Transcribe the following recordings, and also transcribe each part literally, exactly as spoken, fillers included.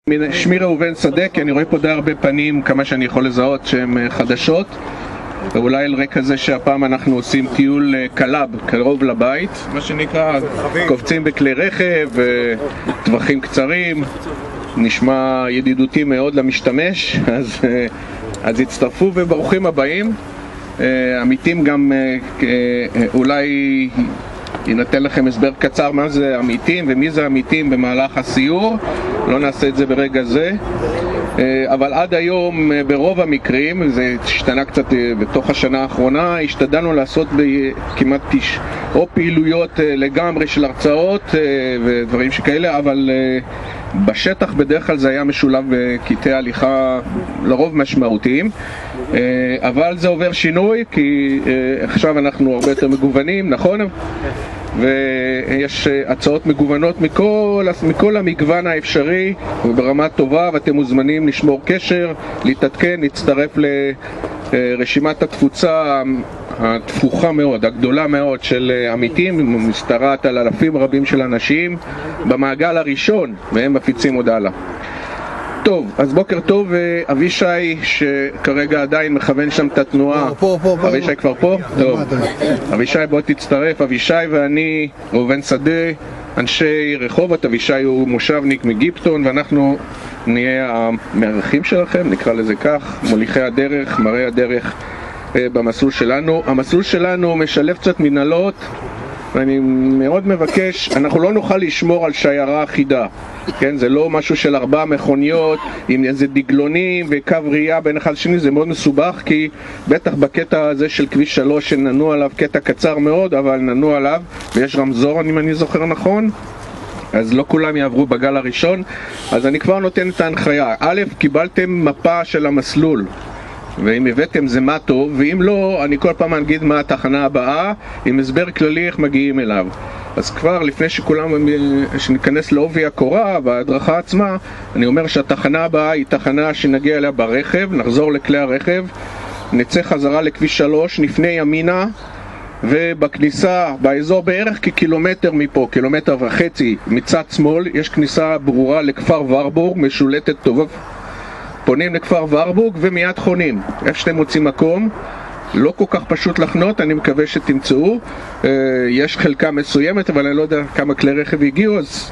שמי ראובן שדה, כי אני רואה פה די הרבה פנים, כמה שאני יכול לזהות שהן חדשות, ואולי על רקע זה שהפעם אנחנו עושים טיול קלאב, קרוב לבית, מה שנקרא, קופצים בכלי רכב, טווחים קצרים, נשמע ידידותי מאוד למשתמש, אז, אז הצטרפו וברוכים הבאים. עמיתים גם אולי ינתן לכם הסבר קצר מה זה עמיתים ומי זה עמיתים במהלך הסיור. לא נעשה את זה ברגע זה, אבל עד היום ברוב המקרים, זה השתנה קצת בתוך השנה האחרונה, השתדלנו לעשות כמעט תש... או פעילויות לגמרי של הרצאות ודברים שכאלה, אבל בשטח בדרך כלל זה היה משולב בקטעי הליכה לרוב משמעותיים, אבל זה עובר שינוי כי עכשיו אנחנו הרבה יותר מגוונים, נכון? ויש הצעות מגוונות מכל, מכל המגוון האפשרי וברמה טובה, ואתם מוזמנים לשמור קשר, להתעדכן, להצטרף לרשימת התפוצה התפוחה מאוד, הגדולה מאוד של עמיתים, משתרעת על אלפים רבים של אנשים במעגל הראשון, והם מפיצים עוד הלאה. טוב, אז בוקר טוב, אבישי שכרגע עדיין מכוון שם את התנועה. פה, פה, פה. אבישי כבר פה? טוב. אבישי בוא תצטרף. אבישי ואני, ראובן שדה, אנשי רחובות. אבישי הוא מושבניק מגיפטון, ואנחנו נהיה המארחים שלכם, נקרא לזה כך, מוליכי הדרך, מראי הדרך במסלול שלנו. המסלול שלנו משלב קצת מנהלות, ואני מאוד מבקש, אנחנו לא נוכל לשמור על שיירה אחידה, כן? זה לא משהו של ארבע מכוניות עם איזה דגלונים וקו ראייה בין אחד לשני, זה מאוד מסובך, כי בטח בקטע הזה של כביש שלוש שננו עליו, קטע קצר מאוד, אבל ננו עליו, ויש רמזור אם אני זוכר נכון, אז לא כולם יעברו בגל הראשון. אז אני כבר נותן את ההנחיה. א', קיבלתם מפה של המסלול, ואם הבאתם זה מה טוב, ואם לא, אני כל פעם אגיד מה התחנה הבאה, עם הסבר כללי איך מגיעים אליו. אז כבר לפני שכולם, שניכנס לעובי הקורה וההדרכה עצמה, אני אומר שהתחנה הבאה היא תחנה שנגיע אליה ברכב, נחזור לכלי הרכב, נצא חזרה לכביש שלוש, נפנה ימינה, ובכניסה, באזור בערך כקילומטר מפה, קילומטר וחצי מצד שמאל, יש כניסה ברורה לכפר ורבורג, משולטת טוב. פונים לכפר ורבורג ומיד חונים, איפה שאתם מוצאים מקום. לא כל כך פשוט לחנות, אני מקווה שתמצאו. יש חלקה מסוימת, אבל אני לא יודע כמה כלי רכב הגיעו, אז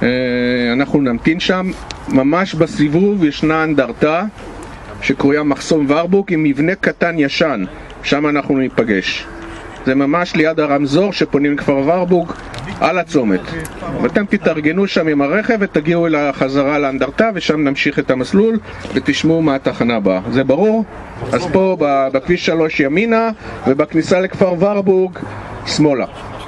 אנחנו נמתין שם. ממש בסיבוב ישנה אנדרטה שקרויה מחסום ורבורג עם מבנה קטן ישן, שם אנחנו ניפגש. זה ממש ליד הרמזור שפונים לכפר ורבורג על הצומת, ואתם תתארגנו שם עם הרכב ותגיעו אל החזרה לאנדרטה, ושם נמשיך את המסלול ותשמעו מה התחנה הבאה. זה ברור? אז פה בכביש שלוש ימינה, ובכניסה לכפר ורבורג שמאלה,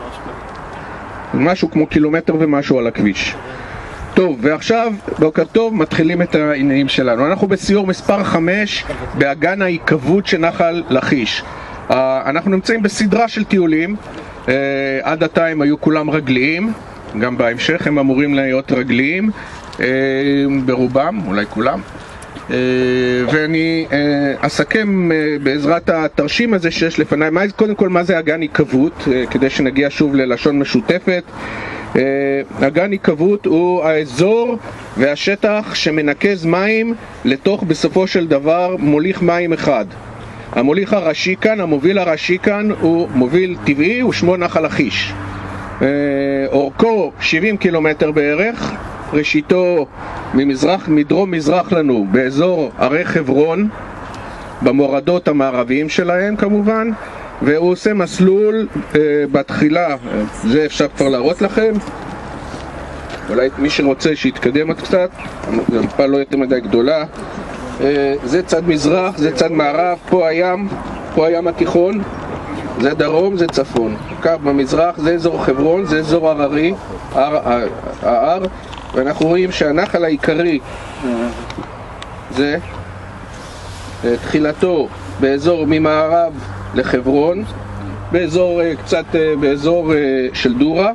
משהו כמו קילומטר ומשהו על הכביש. טוב, ועכשיו בוקר טוב, מתחילים את העניינים שלנו. אנחנו בסיור מספר חמש באגן העיקבות שנחל לכיש. Uh, אנחנו נמצאים בסדרה של טיולים. uh, עד עתה הם היו כולם רגליים, גם בהמשך הם אמורים להיות רגליים, uh, ברובם, אולי כולם. uh, ואני uh, אסכם uh, בעזרת התרשים הזה שיש לפניי. מה, קודם כל, מה זה אגן עיקבות, uh, כדי שנגיע שוב ללשון משותפת. uh, אגן עיקבות הוא האזור והשטח שמנקז מים לתוך, בסופו של דבר, מוליך מים אחד. המוליך הראשי כאן, המוביל הראשי כאן הוא מוביל טבעי, הוא שמו נחל לכיש. אורכו שבעים קילומטר בערך, ראשיתו ממזרח, מדרום מזרח לנו באזור ערי חברון, במורדות המערביים שלהם כמובן, והוא עושה מסלול בתחילה, זה אפשר כבר להראות לכם, אולי מי שרוצה שיתקדם עוד קצת, המפה לא יותר מדי גדולה. זה צד מזרח, זה צד מערב, פה הים, פה הים התיכון, זה דרום, זה צפון. כך במזרח זה אזור חברון, זה אזור הררי, ההר, ואנחנו רואים שהנחל העיקרי זה תחילתו באזור ממערב לחברון, באזור קצת באזור של דורה.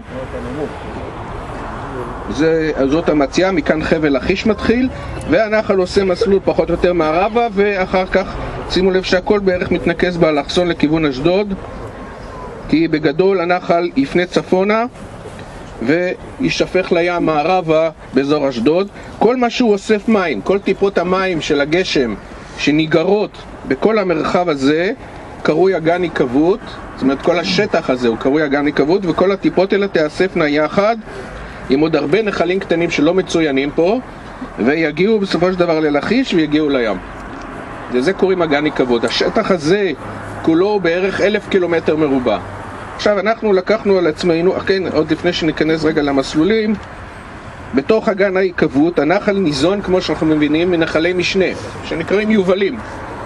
זה, זאת המציאה, מכאן חבל לכיש מתחיל, והנחל עושה מסלול פחות או יותר מערבה, ואחר כך שימו לב שהכל בערך מתנקז באלכסון לכיוון אשדוד, כי בגדול הנחל יפנה צפונה וישפך לים מערבה באזור אשדוד. כל מה שהוא אוסף מים, כל טיפות המים של הגשם שניגרות בכל המרחב הזה, קרוי אגן עיקבות. זאת אומרת, כל השטח הזה הוא קרוי אגן עיקבות, וכל הטיפות האלה תאספנה יחד עם עוד הרבה נחלים קטנים שלא מצוינים פה, ויגיעו בסופו של דבר ללכיש ויגיעו לים. לזה קוראים אגן עיקבות. השטח הזה כולו בערך אלף קילומטר מרובע. עכשיו אנחנו לקחנו על עצמנו, כן, עוד לפני שניכנס רגע למסלולים, בתוך אגן העיקבות הנחל ניזון, כמו שאנחנו מבינים, מנחלי משנה שנקראים יובלים.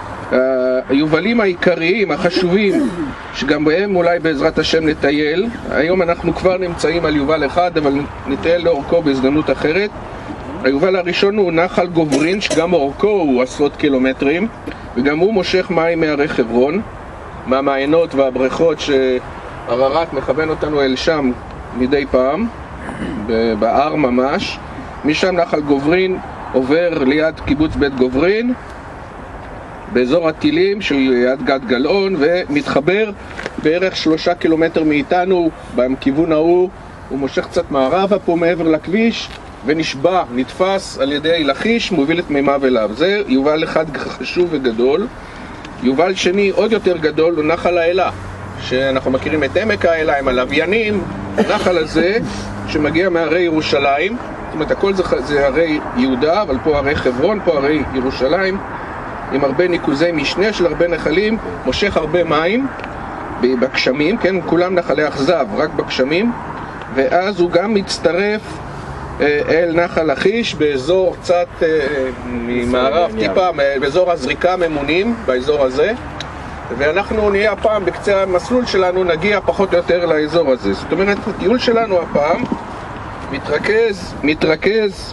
היובלים העיקריים, החשובים, שגם בהם אולי בעזרת השם נטייל. היום אנחנו כבר נמצאים על יובל אחד, אבל נטייל לאורכו בהזדמנות אחרת. היובל הראשון הוא נחל גוברין, שגם אורכו הוא עשרות קילומטרים, וגם הוא מושך מים מהרי חברון, מהמעיינות והבריכות שהררת מכוון אותנו אל שם מדי פעם, בהר ממש. משם נחל גוברין עובר ליד קיבוץ בית גוברין, באזור הטילים של יד גת גלעון, ומתחבר בערך שלושה קילומטר מאיתנו בכיוון ההוא. הוא מושך קצת מערבה פה מעבר לכביש ונשבע, נתפס על ידי לכיש, מוביל את מימיו אליו. זה יובל אחד חשוב וגדול. יובל שני עוד יותר גדול הוא נחל האלה, שאנחנו מכירים את עמק האלה עם הלוויינים. הנחל הזה שמגיע מהרי ירושלים, זאת אומרת הכל זה, זה הרי יהודה, אבל פה הרי חברון, פה הרי ירושלים, עם הרבה ניקוזי משנה של הרבה נחלים, מושך הרבה מים בגשמים, כן, כולם נחלי אכזב, רק בגשמים. ואז הוא גם מצטרף אל נחל לכיש באזור קצת ממערב טיפה, באזור הזריקה ממונים, באזור הזה. ואנחנו נהיה הפעם בקצה המסלול שלנו, נגיע פחות או יותר לאזור הזה. זאת אומרת, הטיול שלנו הפעם מתרכז, מתרכז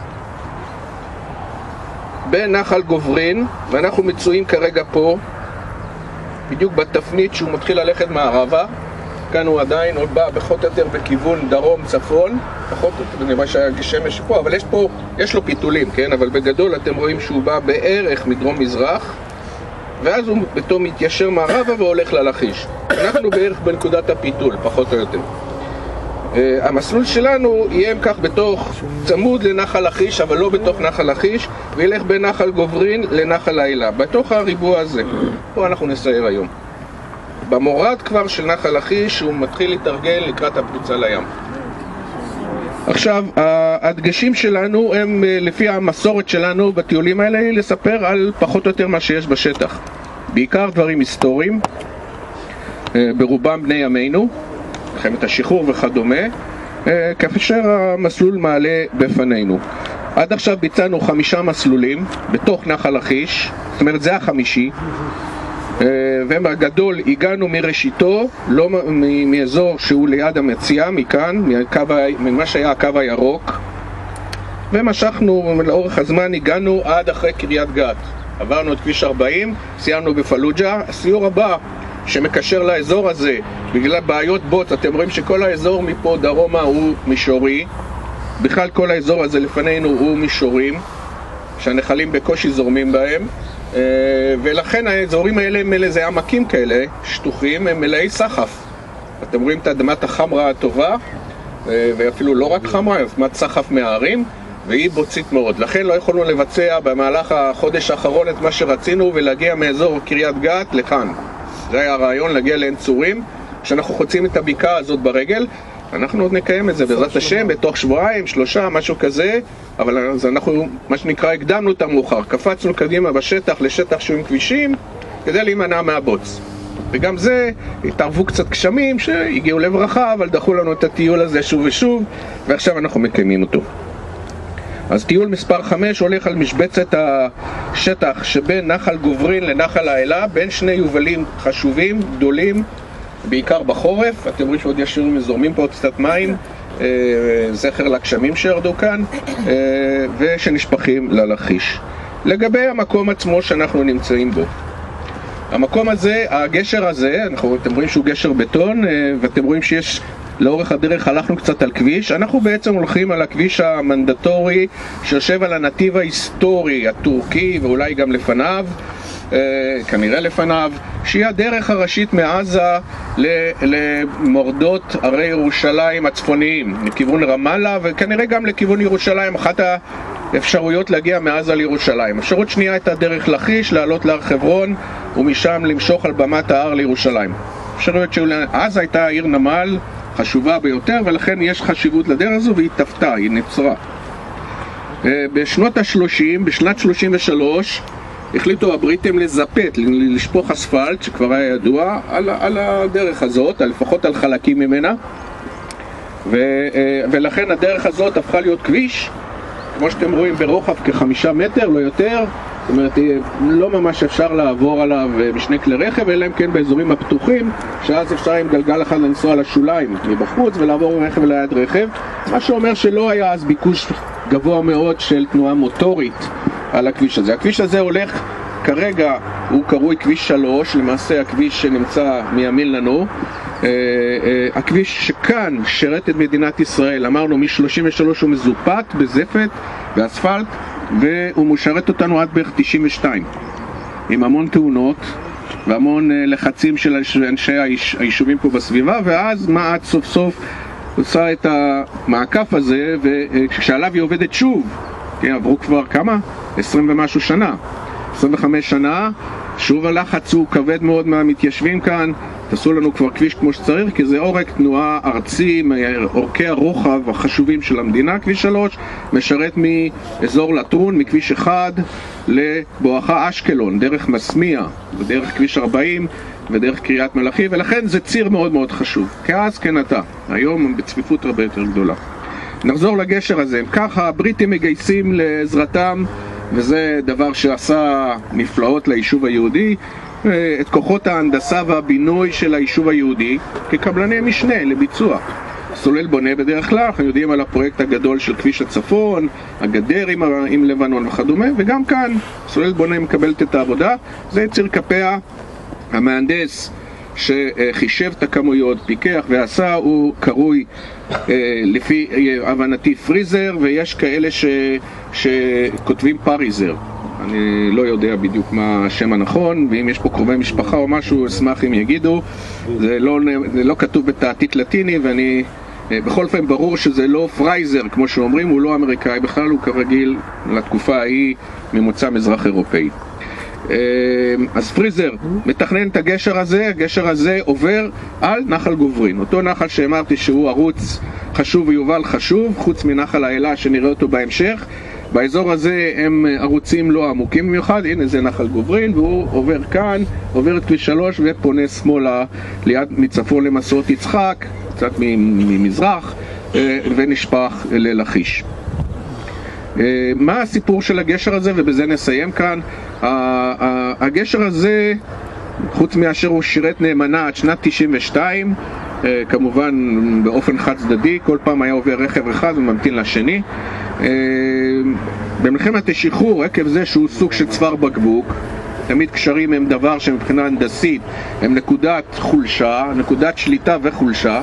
בנחל גוברין, ואנחנו מצויים כרגע פה, בדיוק בתפנית שהוא מתחיל ללכת מערבה. כאן הוא עדיין עוד בא פחות או יותר בכיוון דרום צפון, פחות או יותר, נראה שהשמש פה, אבל יש פה, יש לו פיתולים, כן? אבל בגדול אתם רואים שהוא בא בערך מדרום מזרח, ואז הוא פתאום מתיישר מערבה והולך ללכיש. אנחנו בערך בנקודת הפיתול, פחות או יותר. Uh, המסלול שלנו יהיה כך בתוך, צמוד לנחל לכיש, אבל לא בתוך נחל לכיש, וילך בין נחל גוברין לנחל האלה, בתוך הריבוע הזה. פה אנחנו נסער היום. במורד כבר של נחל לכיש הוא מתחיל להתארגן לקראת הפריצה לים. עכשיו, הדגשים שלנו הם לפי המסורת שלנו בטיולים האלה, לספר על פחות או יותר מה שיש בשטח. בעיקר דברים היסטוריים, ברובם בני ימינו, מלחמת השחרור וכדומה, כאשר המסלול מעלה בפנינו. עד עכשיו ביצענו חמישה מסלולים בתוך נחל לכיש, זאת אומרת זה החמישי, ובגדול הגענו מראשיתו, לא מאזור שהוא ליד המציאה, מכאן, ממה שהיה הקו הירוק, ומשכנו לאורך הזמן, הגענו עד אחרי קריית גת. עברנו את כביש ארבעים, סיימנו בפלוג'ה. הסיור הבא שמקשר לאזור הזה, בגלל בעיות בוץ, אתם רואים שכל האזור מפה דרומה הוא מישורי, בכלל כל האזור הזה לפנינו הוא מישורים, שהנחלים בקושי זורמים בהם, ולכן האזורים האלה הם איזה עמקים כאלה, שטוחים, הם מלאי סחף. אתם רואים את אדמת החמרה הטובה, ואפילו לא רק חמרה, אדמת סחף מהערים, והיא בוצית מאוד. לכן לא יכולנו לבצע במהלך החודש האחרון את מה שרצינו ולהגיע מאזור קריית גת לכאן. זה היה הרעיון, להגיע לעין צורים, כשאנחנו חוצים את הבקעה הזאת ברגל. אנחנו עוד נקיים את זה בעזרת השם בתוך שבועיים, שלושה, משהו כזה, אבל אז אנחנו, מה שנקרא, הקדמנו את המאוחר, קפצנו קדימה בשטח לשטח שהוא עם כבישים כדי להימנע מהבוץ. וגם זה, התערבו קצת גשמים שהגיעו לברכה, אבל דחו לנו את הטיול הזה שוב ושוב, ועכשיו אנחנו מקיימים אותו. אז טיול מספר חמש הולך על משבצת השטח שבין נחל גוברין לנחל האלה, בין שני יובלים חשובים, גדולים, בעיקר בחורף. אתם רואים שעוד יש מזורמים פה עוד קצת מים, זכר לגשמים שירדו כאן, ושנשפכים ללכיש. לגבי המקום עצמו שאנחנו נמצאים בו, המקום הזה, הגשר הזה, אנחנו, אתם רואים שהוא גשר בטון, ואתם רואים שיש לאורך הדרך, הלכנו קצת על כביש. אנחנו בעצם הולכים על הכביש המנדטורי שיושב על הנתיב ההיסטורי הטורקי ואולי גם לפניו, כנראה לפניו, שהיא הדרך הראשית מעזה למורדות ערי ירושלים הצפוניים, לכיוון רמאללה וכנראה גם לכיוון ירושלים, אחת האפשרויות להגיע מעזה לירושלים. אפשרות שנייה הייתה דרך לכיש, לעלות להר חברון ומשם למשוך על במת ההר לירושלים. אפשרויות שעזה הייתה עיר נמל חשובה ביותר, ולכן יש חשיבות לדרך הזו, והיא תפתה, היא נצרה. בשנות ה-שלושים, בשנת שלושים ושלוש, החליטו הבריטים לזפת, לשפוך אספלט, שכבר היה ידוע, על, על הדרך הזאת, לפחות על חלקים ממנה. ו, ולכן הדרך הזאת הפכה להיות כביש, כמו שאתם רואים, ברוחב כחמישה מטר, לא יותר. זאת אומרת, לא ממש אפשר לעבור עליו בשני כלי רכב, אלא אם כן באזורים הפתוחים, שאז אפשר עם גלגל אחד לנסוע לשוליים מבחוץ ולעבור רכב ליד רכב, מה שאומר שלא היה אז ביקוש גבוה מאוד של תנועה מוטורית על הכביש הזה. הכביש הזה הולך, כרגע הוא קרוי כביש שלוש, למעשה הכביש שנמצא מימין לנו. הכביש שכאן שרת את מדינת ישראל, אמרנו מ-שלושים ושלוש הוא מזופת בזפת ואספלט, והוא משרת אותנו עד בערך תשעים ושתיים, עם המון תאונות והמון לחצים של אנשי היישובים פה בסביבה, ואז מעט סוף סוף עושה את המעקף הזה, וכשעליו היא עובדת שוב, כן, עברו כבר כמה? עשרים ומשהו שנה, עשרים וחמש שנה, שוב הלחץ הוא כבד מאוד מהמתיישבים כאן, תעשו לנו כבר כביש כמו שצריך, כי זה עורק תנועה ארצי, עורקי הרוחב החשובים של המדינה. כביש שלוש משרת מאזור לטרון, מכביש אחד לבואכה אשקלון, דרך מסמיה, ודרך כביש ארבעים ודרך קריית מלאכי, ולכן זה ציר מאוד מאוד חשוב, כאז כן עתה, היום בצפיפות הרבה יותר גדולה. נחזור לגשר הזה. ככה הבריטים מגייסים לעזרתם, וזה דבר שעשה נפלאות ליישוב היהודי, את כוחות ההנדסה והבינוי של היישוב היהודי כקבלני משנה לביצוע. סולל בונה בדרך כלל, אנחנו יודעים על הפרויקט הגדול של כביש הצפון, הגדר עם, עם לבנון וכדומה, וגם כאן סולל בונה מקבלת את העבודה. זה ציר כפיה. המהנדס שחישב את הכמויות, פיקח ועשה, הוא קרוי לפי הבנתי פריזר, ויש כאלה ש, שכותבים פריזר. אני לא יודע בדיוק מה השם הנכון, ואם יש פה קרובי משפחה או משהו, אשמח אם יגידו. זה לא, זה לא כתוב בתעתיק לטיני, ואני בכל אופן ברור שזה לא פרייזר כמו שאומרים, הוא לא אמריקאי בכלל, הוא כרגיל לתקופה ההיא ממוצא מזרח אירופאי. אז פריזר מתכנן את הגשר הזה. הגשר הזה עובר על נחל גוברין, אותו נחל שאמרתי שהוא ערוץ חשוב ויובל חשוב, חוץ מנחל האלה שנראה אותו בהמשך. באזור הזה הם ערוצים לא עמוקים במיוחד. הנה זה נחל גוברין, והוא עובר כאן, עובר את כביש שלוש ופונה שמאלה ליד מצפון למסעות יצחק, קצת ממזרח, ונשפך ללכיש. מה הסיפור של הגשר הזה, ובזה נסיים כאן. הגשר הזה, חוץ מאשר הוא שירת נאמנה עד שנת תשעים ושתיים, כמובן באופן חד צדדי, כל פעם היה עובר רכב אחד וממתין לשני. במלחמת השחרור, עקב זה שהוא סוג של צוואר בקבוק, תמיד קשרים הם דבר שמבחינה הנדסית הם נקודת חולשה, נקודת שליטה וחולשה.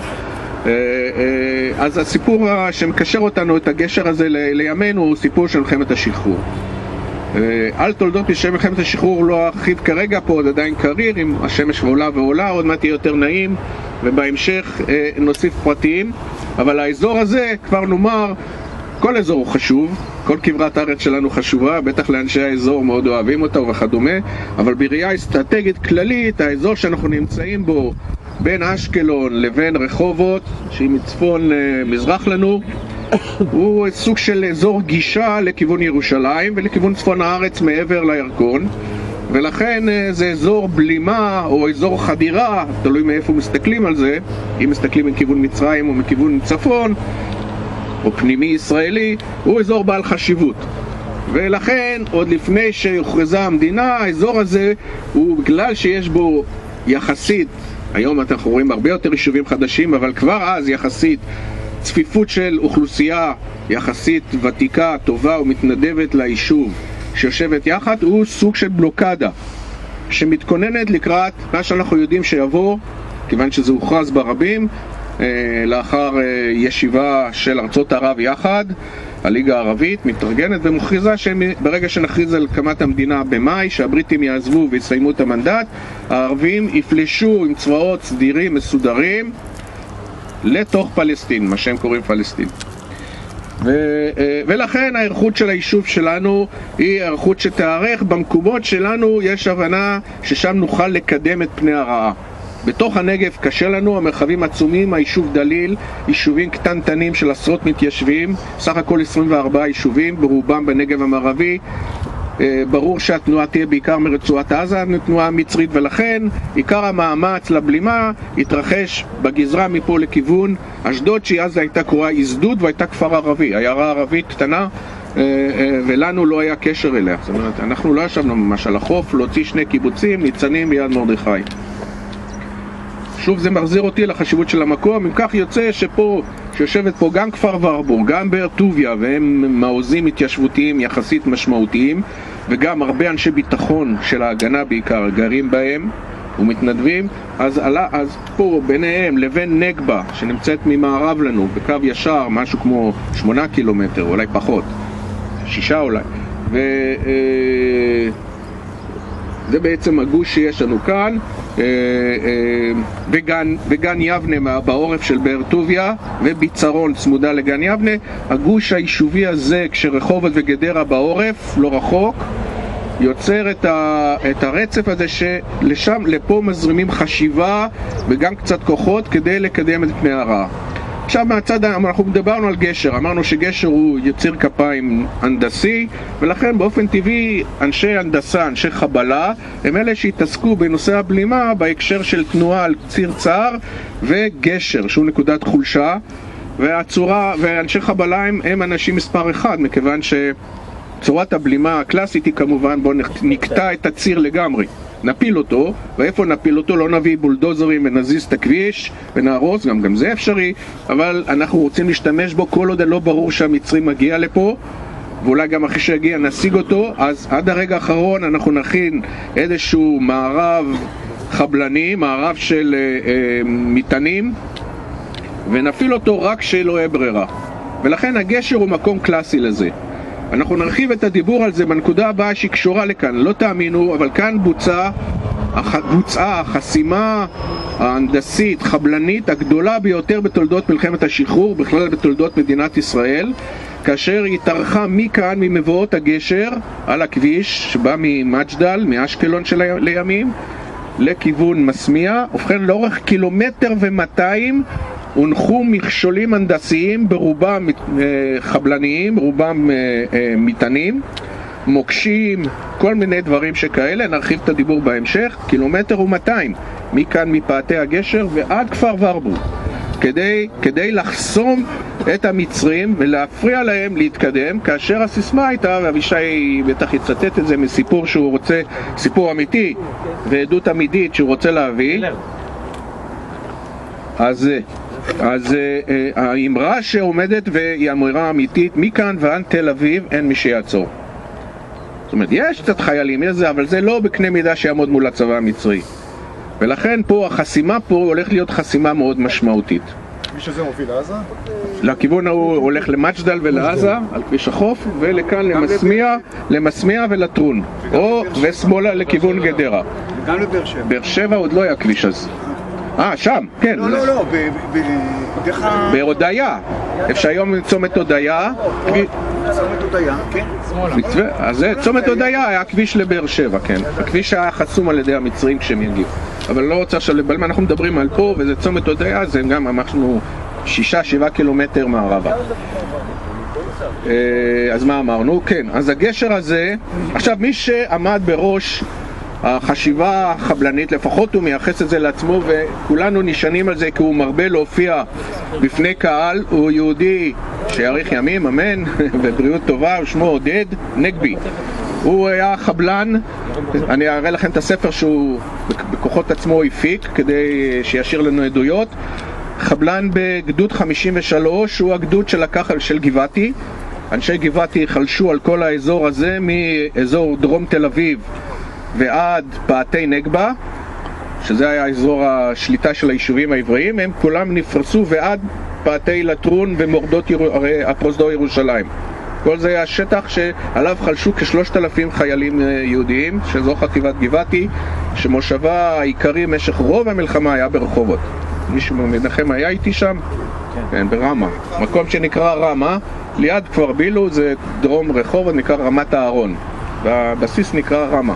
אז הסיפור שמקשר אותנו את הגשר הזה לימינו הוא סיפור של מלחמת השחרור. על תולדות של מלחמת השחרור לא ארחיב כרגע, פה עוד עדיין קריר עם השמש ועולה ועולה, עוד מעט יהיה יותר נעים, ובהמשך נוסיף פרטים. אבל האזור הזה, כבר נאמר, כל אזור הוא חשוב, כל כברת הארץ שלנו חשובה, בטח לאנשי האזור מאוד אוהבים אותה וכדומה, אבל בראייה אסטרטגית כללית, האזור שאנחנו נמצאים בו בין אשקלון לבין רחובות, שהיא מצפון מזרח לנו, הוא סוג של אזור גישה לכיוון ירושלים ולכיוון צפון הארץ מעבר לירקון, ולכן זה אזור בלימה או אזור חדירה, תלוי מאיפה מסתכלים על זה. אם מסתכלים מכיוון מצרים או מכיוון צפון או פנימי ישראלי, הוא אזור בעל חשיבות. ולכן עוד לפני שהוכרזה המדינה, האזור הזה הוא, בגלל שיש בו יחסית, היום אנחנו רואים הרבה יותר יישובים חדשים, אבל כבר אז יחסית צפיפות של אוכלוסייה יחסית ותיקה, טובה ומתנדבת ליישוב שיושבת יחד, הוא סוג של בלוקדה שמתכוננת לקראת מה שאנחנו יודעים שיבוא, כיוון שזה הוכרז ברבים לאחר ישיבה של ארצות ערב יחד, הליגה הערבית מתארגנת ומוכריזה שברגע שנכריז על הקמת המדינה במאי, שהבריטים יעזבו ויסיימו את המנדט, הערבים יפלשו עם צבאות סדירים מסודרים לתוך פלסטין, מה שהם קוראים פלסטין. ו, ולכן הערכות של היישוב שלנו היא הערכות שתארך במקומות שלנו יש הבנה ששם נוכל לקדם את פני הרעה. בתוך הנגב קשה לנו, המרחבים עצומים, היישוב דליל, יישובים קטנטנים של עשרות מתיישבים, סך הכל עשרים וארבעה יישובים, ברובם בנגב המערבי. ברור שהתנועה תהיה בעיקר מרצועת עזה, תנועה מצרית, ולכן עיקר המאמץ לבלימה יתרחש בגזרה מפה לכיוון אשדוד, שהיא אז הייתה קרואה אשדוד והייתה כפר ערבי, עיירה ערבית קטנה, ולנו לא היה קשר אליה. זאת אומרת, אנחנו לא ישבנו ממש על החוף, להוציא שני קיבוצים, ניצנים ביד מרדכי. שוב זה מחזיר אותי לחשיבות של המקום. אם כך יוצא שפה, שיושבת פה גם כפר ורבור, גם באר טוביה, והם מעוזים התיישבותיים יחסית משמעותיים, וגם הרבה אנשי ביטחון של ההגנה בעיקר גרים בהם ומתנדבים, אז, עלה, אז פה ביניהם לבין נגבה שנמצאת ממערב לנו בקו ישר משהו כמו שמונה קילומטר, אולי פחות, שישה אולי, ו... זה בעצם הגוש שיש לנו כאן, וגן, וגן יבנה בעורף של באר טוביה, וביצרון צמודה לגן יבנה. הגוש היישובי הזה, כשרחובות וגדרה בעורף, לא רחוק, יוצר את, ה, את הרצף הזה שלשם, לפה מזרימים חשיבה וגם קצת כוחות כדי לקדם את פני הרעה. עכשיו מהצד, אנחנו דיברנו על גשר, אמרנו שגשר הוא יציר כפיים הנדסי, ולכן באופן טבעי אנשי הנדסה, אנשי חבלה, הם אלה שהתעסקו בנושא הבלימה בהקשר של תנועה על ציר צר וגשר, שהוא נקודת חולשה, והצורה, ואנשי חבלה הם, הם אנשים מספר אחד, מכיוון שצורת הבלימה הקלאסית היא כמובן בוא נקטע את הציר לגמרי. נפיל אותו, ואיפה נפיל אותו? לא נביא בולדוזרים ונזיז את הכביש ונהרוס, גם, גם זה אפשרי, אבל אנחנו רוצים להשתמש בו כל עוד לא ברור שהמצרי מגיע לפה, ואולי גם אחרי שיגיע נשיג אותו, אז עד הרגע האחרון אנחנו נכין איזשהו מערב חבלני, מערב של אה, אה, מטענים, ונפיל אותו רק שלא יהיה ברירה. ולכן הגשר הוא מקום קלאסי לזה. אנחנו נרחיב את הדיבור על זה בנקודה הבאה שהיא קשורה לכאן, לא תאמינו, אבל כאן בוצעה, בוצעה החסימה ההנדסית, חבלנית, הגדולה ביותר בתולדות מלחמת השחרור, בכלל בתולדות מדינת ישראל, כאשר היא התארכה מכאן, ממבואות הגשר, על הכביש שבא ממג'דל, מאשקלון של לימים, לכיוון מסמיה. ובכן, לאורך קילומטר ומאתיים הונחו מכשולים הנדסיים, ברובם חבלניים, רובם מטענים, מוקשים, כל מיני דברים שכאלה. נרחיב את הדיבור בהמשך. קילומטר ומאתיים מכאן, מפאתי הגשר ועד כפר ורבור, כדי, כדי לחסום את המצרים ולהפריע להם להתקדם, כאשר הסיסמה הייתה, ואבישי בטח יצטט את זה מסיפור שהוא רוצה, סיפור אמיתי ועדות עמידית שהוא רוצה להביא. אז אז האמרה שעומדת והיא אמירה אמיתית, מכאן ועד תל אביב אין מי שיעצור. זאת אומרת, יש קצת חיילים, יש זה, אבל זה לא בקנה מידה שיעמוד מול הצבא המצרי. ולכן פה החסימה פה הולך להיות חסימה מאוד משמעותית. כביש הזה מוביל לעזה? לכיוון הוא הולך למג'דל ולעזה, על כביש החוף, ולכאן למסמיה, למסמיה ולטרון, או ושמאלה לכיוון גדרה. גם לבאר שבע. באר שבע עוד לא היה כביש הזה. אה, שם, כן. לא, לא, לא, בדרך ה... בהודיה. אפשר היום צומת הודיה. צומת הודיה, כן. אז זה, צומת הודיה היה כביש לבאר שבע, כן. הכביש היה חסום על ידי המצרים כשהם יגיעו. אבל לא רוצה שלבלמה, אנחנו מדברים על פה, וזה צומת הודיה, זה גם ממשנו שישה, שבעה קילומטר מערבה. אז מה אמרנו? כן, אז הגשר הזה, עכשיו מי שעמד בראש החשיבה החבלנית, לפחות הוא מייחס את זה לעצמו, וכולנו נשענים על זה כי הוא מרבה להופיע בפני קהל, הוא יהודי שיאריך ימים, אמן, ובריאות טובה, ושמו עודד נגבי. הוא היה חבלן, אני אראה לכם את הספר שהוא בכוחות עצמו הפיק כדי שישאיר לנו עדויות. חבלן בגדוד חמישים ושלוש, הוא הגדוד שלקח של גבעתי. אנשי גבעתי חלשו על כל האזור הזה, מאזור דרום תל אביב ועד פאתי נגבה, שזה היה אזור השליטה של היישובים העבריים. הם כולם נפרסו ועד פאתי לטרון ומורדות הפרוזדור ירושלים. כל זה היה שטח שעליו חלשו כשלושת אלפים חיילים יהודיים, שזו חטיבת גבעתי, שמושבה העיקרי במשך רוב המלחמה היה ברחובות. מישהו מנחם היה איתי שם? כן. כן, ברמה. מקום שנקרא רמה, ליד כפר בילו, זה דרום רחובות, נקרא רמת הארון. והבסיס נקרא רמה.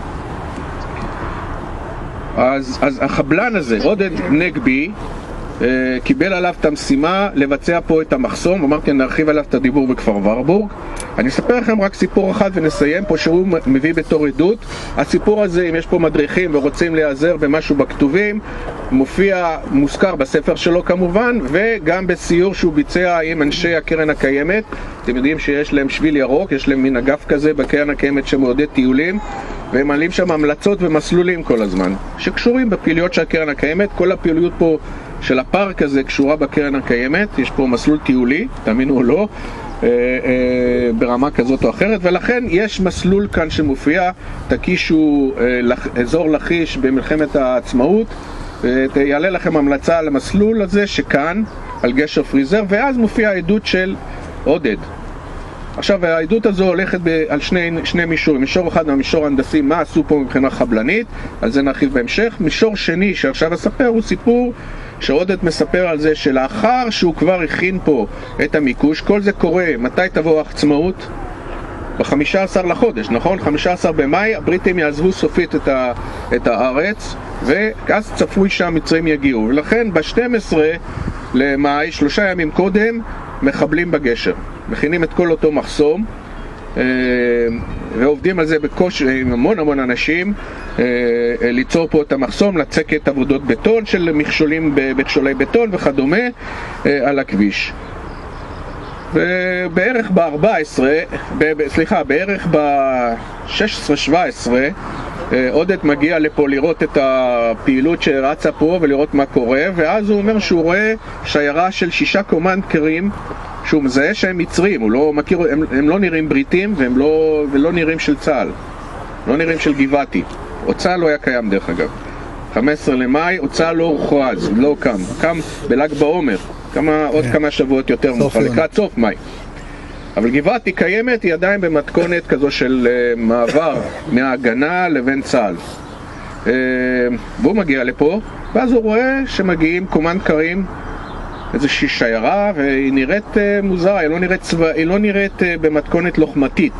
אז, אז החבלן הזה, עודד נגבי, קיבל עליו את המשימה לבצע פה את המחסום. אמרתי, נרחיב עליו את הדיבור בכפר ורבורג. אני אספר לכם רק סיפור אחד ונסיים פה, שהוא מביא בתור עדות. הסיפור הזה, אם יש פה מדריכים ורוצים להיעזר במשהו בכתובים, מופיע, מוזכר בספר שלו כמובן, וגם בסיור שהוא ביצע עם אנשי הקרן הקיימת. אתם יודעים שיש להם שביל ירוק, יש להם מין אגף כזה בקרן הקיימת שמעודד טיולים, והם מעלים שם המלצות ומסלולים כל הזמן, שקשורים בפעילויות של הקרן הקיימת. כל הפעילויות פה של הפארק הזה קשורה בקרן הקיימת. יש פה מסלול טיולי, תאמינו או לא, אה, אה, ברמה כזאת או אחרת, ולכן יש מסלול כאן שמופיע, תקישו אה, לח, אזור לכיש במלחמת העצמאות, אה, יעלה לכם המלצה על המסלול הזה שכאן, על גשר פריזר, ואז מופיע העדות של עודד. עכשיו, העדות הזו הולכת ב, על שני, שני מישורים. מישור אחד מהמישור ההנדסי, מה עשו פה מבחינה חבלנית, על זה נרחיב בהמשך. מישור שני שעכשיו אספר הוא סיפור שעודד מספר על זה שלאחר שהוא כבר הכין פה את המיקוש. כל זה קורה, מתי תבוא העצמאות? ב-חמישה עשר לחודש, נכון? חמישה עשר במאי, הבריטים יעזבו סופית את, ה, את הארץ, ואז צפוי שהמצרים יגיעו. ולכן ב-שנים עשר למאי, שלושה ימים קודם, מחבלים בגשר. מכינים את כל אותו מחסום, ועובדים על זה בקוש עם המון המון אנשים, ליצור פה את המחסום, לצקת עבודות בטון של מכשולים בכשולי בטון וכדומה על הכביש. ובערך ב-ארבע עשרה, סליחה, בערך ב-שש עשרה שבע עשרה, עודד מגיע לפה לראות את הפעילות שרצה פה ולראות מה קורה, ואז הוא אומר שהוא רואה שיירה של שישה קומנדקרים שהוא מזהה שהם מצרים. הוא לא מכיר, הם, הם לא נראים בריטים והם לא, ולא נראים של צה"ל, לא נראים של גבעתי. או צה"ל לא היה קיים דרך אגב. חמישה עשר למאי, או צה"ל לא הוכרז, לא קם, קם בל"ג בעומר, כמה, עוד כמה שבועות יותר מאוחר, לקראת סוף מאי. אבל גבעתי קיימת, היא עדיין במתכונת כזו של uh, מעבר מההגנה לבין צה"ל. Uh, והוא מגיע לפה, ואז הוא רואה שמגיעים קומנדקרים, איזושהי שיירה, והיא נראית uh, מוזרה, היא לא נראית, צבא, היא לא נראית uh, במתכונת לוחמתית.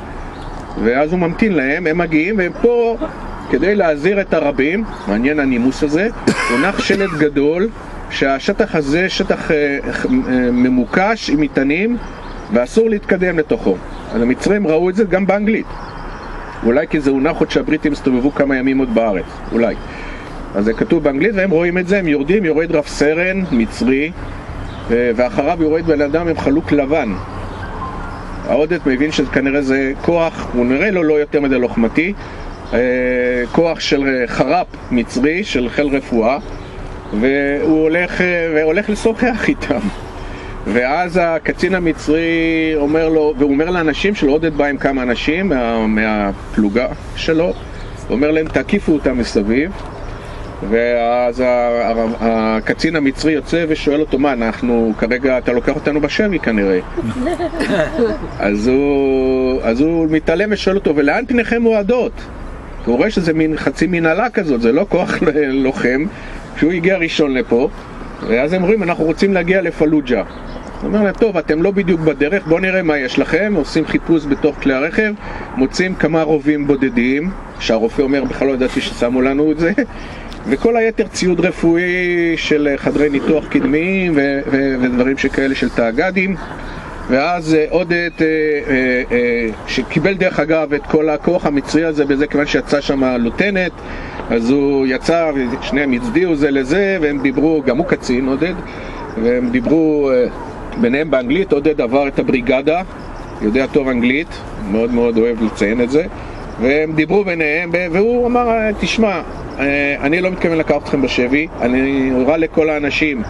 ואז הוא ממתין להם, הם מגיעים, והם פה כדי להזהיר את הרבים, מעניין הנימוס הזה, הונח שלט גדול, שהשטח הזה שטח uh, uh, ממוקש עם מטענים, ואסור להתקדם לתוכו. אז המצרים ראו את זה גם באנגלית. אולי כי זה הונח עוד שהבריטים הסתובבו כמה ימים עוד בארץ. אולי. אז זה כתוב באנגלית והם רואים את זה, הם יורדים, יורד רב סרן, מצרי, ואחריו יורד בן אדם עם חלוק לבן. העודד מבין שכנראה זה כוח, הוא נראה לו לא יותר מדי לוחמתי, כוח של חרפ מצרי, של חיל רפואה, והוא הולך, והולך לשוחח איתם. ואז הקצין המצרי אומר לו, והוא אומר לאנשים שלו, עודד בא עם כמה אנשים מה, מהפלוגה שלו, הוא אומר להם תקיפו אותם מסביב, ואז הקצין המצרי יוצא ושואל אותו, מה, אנחנו כרגע, אתה לוקח אותנו בשבי כנראה. אז הוא, אז הוא מתעלם ושואל אותו, ולאן פניכם מועדות? הוא רואה שזה מין חצי מנהלה כזאת, זה לא כוח לוחם, כשהוא הגיע ראשון לפה, ואז הם אומרים, אנחנו רוצים להגיע לפלוג'ה. הוא אומר להם, טוב, אתם לא בדיוק בדרך, בואו נראה מה יש לכם. עושים חיפוש בתוך כלי הרכב, מוצאים כמה רובים בודדים, שהרופא אומר, בכלל לא ידעתי ששמו לנו את זה, וכל היתר ציוד רפואי של חדרי ניתוח קדמיים ו- ו- ודברים שכאלה של תאגדים. ואז עודד, אה, אה, אה, שקיבל דרך אגב את כל הכוח המצרי הזה בזה, כיוון שיצא שם לוטנט, אז הוא יצא, שניהם הצדיעו זה לזה, והם דיברו, גם הוא קצין, עודד, והם דיברו אה, ביניהם באנגלית. עודד עבר את הבריגדה, יודע טוב אנגלית, מאוד מאוד אוהב לציין את זה, והם דיברו ביניהם, והוא אמר, תשמע, אני לא מתכוון לקחת אתכם בשבי, אני הוראה לכל האנשים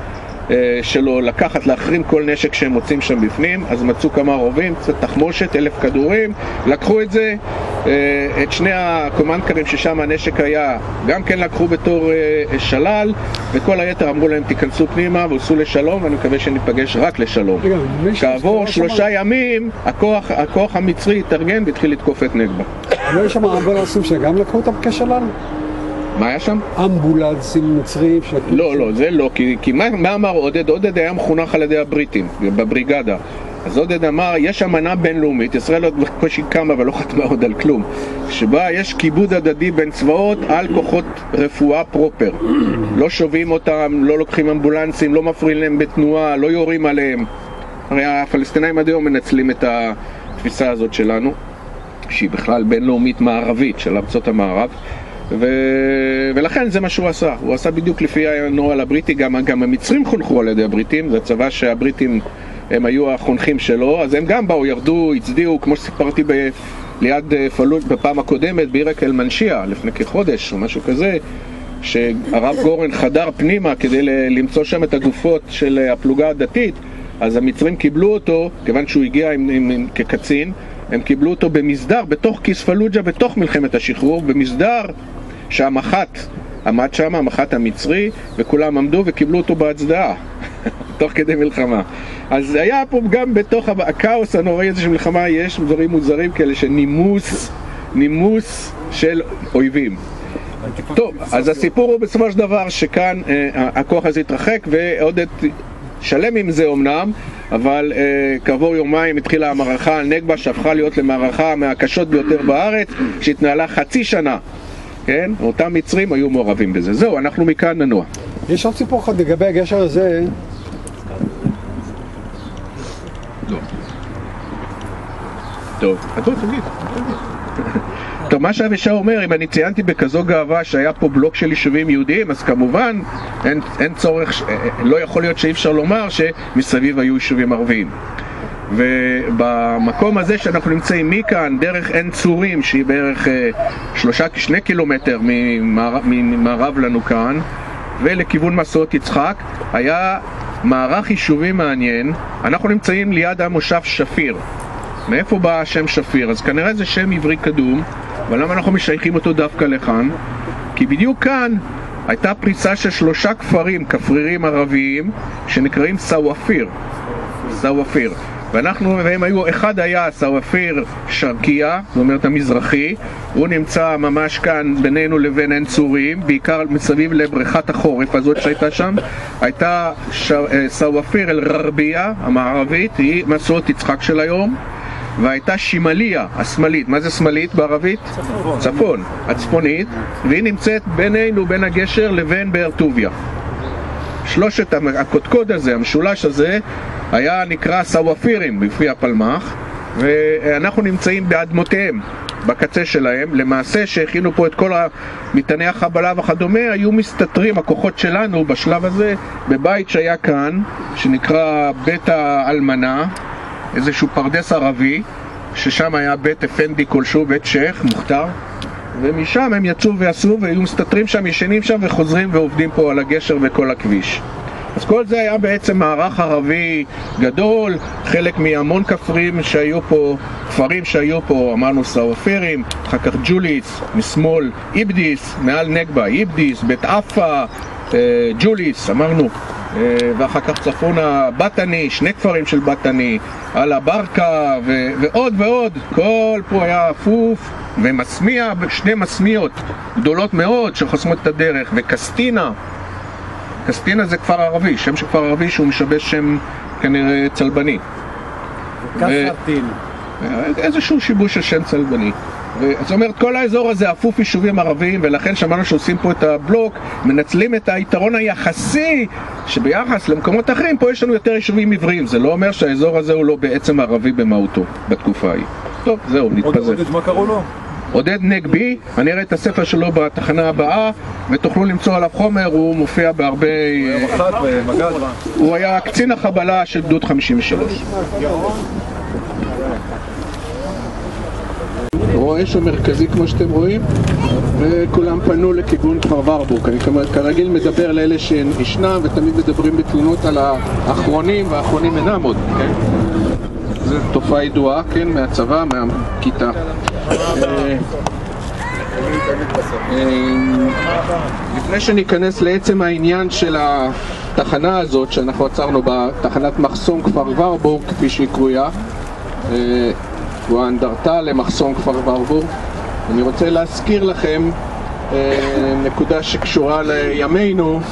שלו לקחת, להחרים כל נשק שהם מוצאים שם בפנים. אז מצאו כמה רובים, קצת תחמושת, אלף כדורים, לקחו את זה, את שני הקומנדקרים ששם הנשק היה גם כן לקחו בתור שלל, וכל היתר אמרו להם תיכנסו פנימה ועשו לשלום, ואני מקווה שניפגש רק לשלום. כעבור שלושה ימים הכוח, הכוח המצרי התארגן והתחיל לתקוף את נגבה. לא יש שם אמבולנסים שגם לקחו אותם כשלל? מה היה שם? אמבולנסים מצריים שלקחו? לא, לא, זה לא, כי, כי מה, מה אמר עודד? עודד היה מחונך על ידי הבריטים, בבריגדה. אז עודד אמר, יש אמנה בינלאומית, ישראל עוד בקושי קמה אבל לא חתמה עוד על כלום, שבה יש כיבוד הדדי בין צבאות על כוחות רפואה פרופר. לא שובים אותם, לא לוקחים אמבולנסים, לא מפריעים להם בתנועה, לא יורים עליהם. הרי הפלסטינאים עד היום מנצלים את התפיסה הזאת שלנו, שהיא בכלל בינלאומית מערבית של ארצות המערב. ו... ולכן זה מה שהוא עשה, הוא עשה בדיוק לפי הנוהל הבריטי. גם, גם המצרים חונכו על ידי הבריטים, זה הצבא שהבריטים הם היו החונכים שלו, אז הם גם באו, ירדו, הצדיעו, כמו שסיפרתי ב... ליד פלוט בפעם הקודמת, בירק אל מנשיה, לפני כחודש או משהו כזה, שהרב גורן חדר פנימה כדי ל... למצוא שם את הגופות של הפלוגה הדתית. אז המצרים קיבלו אותו, כיוון שהוא הגיע עם, עם, עם, כקצין, הם קיבלו אותו במסדר, בתוך כיס פלוג'ה, בתוך מלחמת השחרור, במסדר שהמח"ט עמד שם, המח"ט המצרי, וכולם עמדו וקיבלו אותו בהצדעה, תוך כדי מלחמה. אז היה פה גם בתוך הכאוס הנוראי הזה של מלחמה, יש דברים מוזרים כאלה של נימוס, נימוס של אויבים. טוב, אז הסיפור הוא בסופו של דבר שכאן אה, הכוח הזה התרחק, ועוד את... שלם עם זה אמנם, אבל אה, כעבור יומיים התחילה המערכה על נגבה, שהפכה להיות למערכה מהקשות ביותר בארץ, שהתנהלה חצי שנה. כן? אותם מצרים היו מעורבים בזה. זהו, אנחנו מכאן ננוע. יש עוד סיפור אחד לגבי הגשר הזה. לא. טוב, טוב, תגיד. טוב, מה שאבישי אומר, אם אני ציינתי בכזו גאווה שהיה פה בלוק של יישובים יהודיים, אז כמובן אין, אין צורך, לא יכול להיות שאי אפשר לומר שמסביב היו יישובים ערביים. ובמקום הזה שאנחנו נמצאים מכאן, דרך עין צורים, שהיא בערך שלושה, שני קילומטר ממערב, ממערב לנו כאן, ולכיוון מסעות יצחק, היה מערך יישובים מעניין. אנחנו נמצאים ליד המושב שפיר. מאיפה בא השם שפיר? אז כנראה זה שם עברי קדום, אבל למה אנחנו משייכים אותו דווקא לכאן? כי בדיוק כאן הייתה פריסה של שלושה כפרים, כפרירים ערביים, שנקראים סוואפיר. סוואפיר. ואנחנו, והם היו, אחד היה סוואפיר שרקיה, זאת אומרת המזרחי, הוא נמצא ממש כאן בינינו לבין עין צורים, בעיקר מסביב לבריכת החורף הזאת שהייתה שם. הייתה סוואפיר אל ררביה, המערבית, היא מסעות יצחק של היום. והייתה שימליה, השמאלית. מה זה שמאלית בערבית? צפון. צפון, הצפונית, והיא נמצאת בינינו, בין הגשר לבין באר טוביה. שלושת הקודקוד הזה, המשולש הזה, היה נקרא סוואפירים בפי הפלמח, ואנחנו נמצאים באדמותיהם, בקצה שלהם. למעשה שהכינו פה את כל מטעני החבלה וכדומה, היו מסתתרים הכוחות שלנו בשלב הזה בבית שהיה כאן, שנקרא בית האלמנה, איזשהו פרדס ערבי, ששם היה בית אפנדי כלשהו, בית שייך, מוכתר, ומשם הם יצאו ועשו והיו מסתתרים שם, ישנים שם וחוזרים ועובדים פה על הגשר וכל הכביש. אז כל זה היה בעצם מערך ערבי גדול, חלק מהמון כפרים שהיו פה, כפרים שהיו פה, אמרנו סוואפירים, אחר כך ג'וליס, משמאל איבדיס, מעל נגבה איבדיס, בית אפה, ג'וליס, אמרנו, ואחר כך צפונה בטני, שני כפרים של בטני, על הברקה ו- ועוד ועוד. כל פה היה אפוף ומסמיע, שני מסמיעות גדולות מאוד שחוסמות את הדרך, וקסטינה. קסטינה זה כפר ערבי, שם של כפר ערבי שהוא משבש שם כנראה צלבני. קסטין. איזשהו שיבוש של שם צלבני. זאת אומרת, כל האזור הזה אפוף יישובים ערביים, ולכן שמענו שעושים פה את הבלוק, מנצלים את היתרון היחסי שביחס למקומות אחרים, פה יש לנו יותר יישובים עבריים. זה לא אומר שהאזור הזה הוא לא בעצם ערבי במהותו בתקופה ההיא. טוב, זהו, נתפזר. עודד, מה קראו לו? עודד נגבי, אני אראה את הספר שלו בתחנה הבאה, ותוכלו למצוא עליו חומר, הוא מופיע בהרבה... הוא היה מח"ט ומג"ד. הוא היה קצין החבלה של גדוד חמישים ושלוש. רועש המרכזי כמו שאתם רואים, וכולם פנו לכיוון כפר ורבורג. אני כרגיל מדבר לאלה שישנם ותמיד מדברים בתלונות על האחרונים, והאחרונים אינם עוד, כן? זו תופעה ידועה, כן, מהצבא, מהכיתה. לפני שניכנס לעצם העניין של התחנה הזאת שאנחנו עצרנו בה, תחנת מחסום כפר ורבורג כפי שהיא קרויה, הוא האנדרטה למחסום כפר ורבורג. אני רוצה להזכיר לכם נקודה שקשורה לימינו,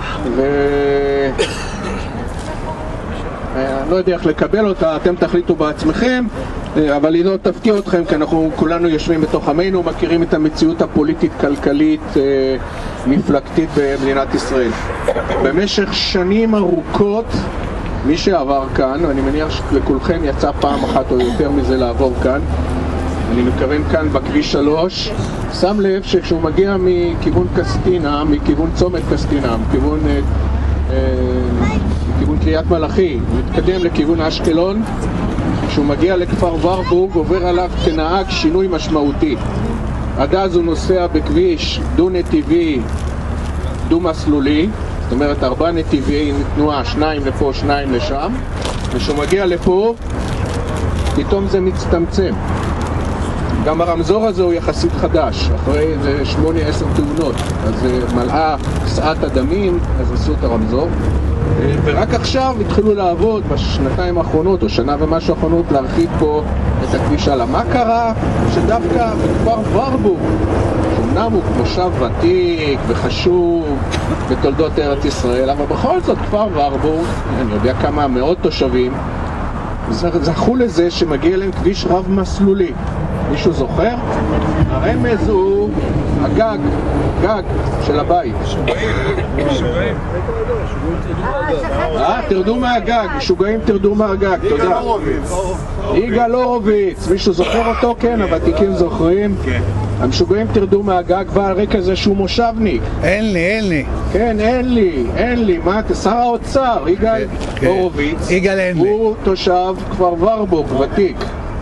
ואני לא יודע איך לקבל אותה, אתם תחליטו בעצמכם, אבל היא לא תפתיע אתכם, כי אנחנו כולנו יושבים בתוך עמנו, מכירים את המציאות הפוליטית-כלכלית מפלגתית במדינת ישראל. במשך שנים ארוכות, מי שעבר כאן, ואני מניח שלכולכם יצא פעם אחת או יותר מזה לעבור כאן, אני מכוון כאן בכביש שלוש, שם לב שכשהוא מגיע מכיוון קסטינה, מכיוון צומת קסטינה, מכיוון, אה, אה, מכיוון קריית מלאכי, מתקדם לכיוון אשקלון, כשהוא מגיע לכפר ורבורג עובר עליו כנהג שינוי משמעותי. עד אז הוא נוסע בכביש דו-נתיבי, דו-מסלולי, זאת אומרת ארבע נתיבי תנועה, שניים לפה, שניים לשם, וכשהוא מגיע לפה, פתאום זה מצטמצם. גם הרמזור הזה הוא יחסית חדש, אחרי זה שמונה עשר תאונות, אז מלאה שאת הדמים, אז עשו את הרמזור. ורק עכשיו התחילו לעבוד בשנתיים האחרונות, או שנה ומשהו האחרונות, להרחיב פה את הכביש הלאה. מה קרה? שדווקא בכפר ורבורג, אמנם הוא מושב ותיק וחשוב בתולדות ארץ ישראל, אבל בכל זאת כפר ורבורג, אני יודע כמה מאות תושבים, זכו לזה שמגיע להם כביש רב מסלולי. מישהו זוכר? הרמז הוא הגג, גג של הבית. משוגעים. אה, תרדו מהגג, משוגעים תרדו מהגג, תודה. יגאל הורוביץ, מישהו זוכר אותו? כן, הוותיקים זוכרים. המשוגעים תרדו מהגג, ועל רקע זה שהוא מושבניק. אין לי, אין לי. כן, אין לי, אין לי. מה, שר האוצר, יגאל הורוביץ, יגאל אין לי. הוא תושב כפר ורבורג, ותיק.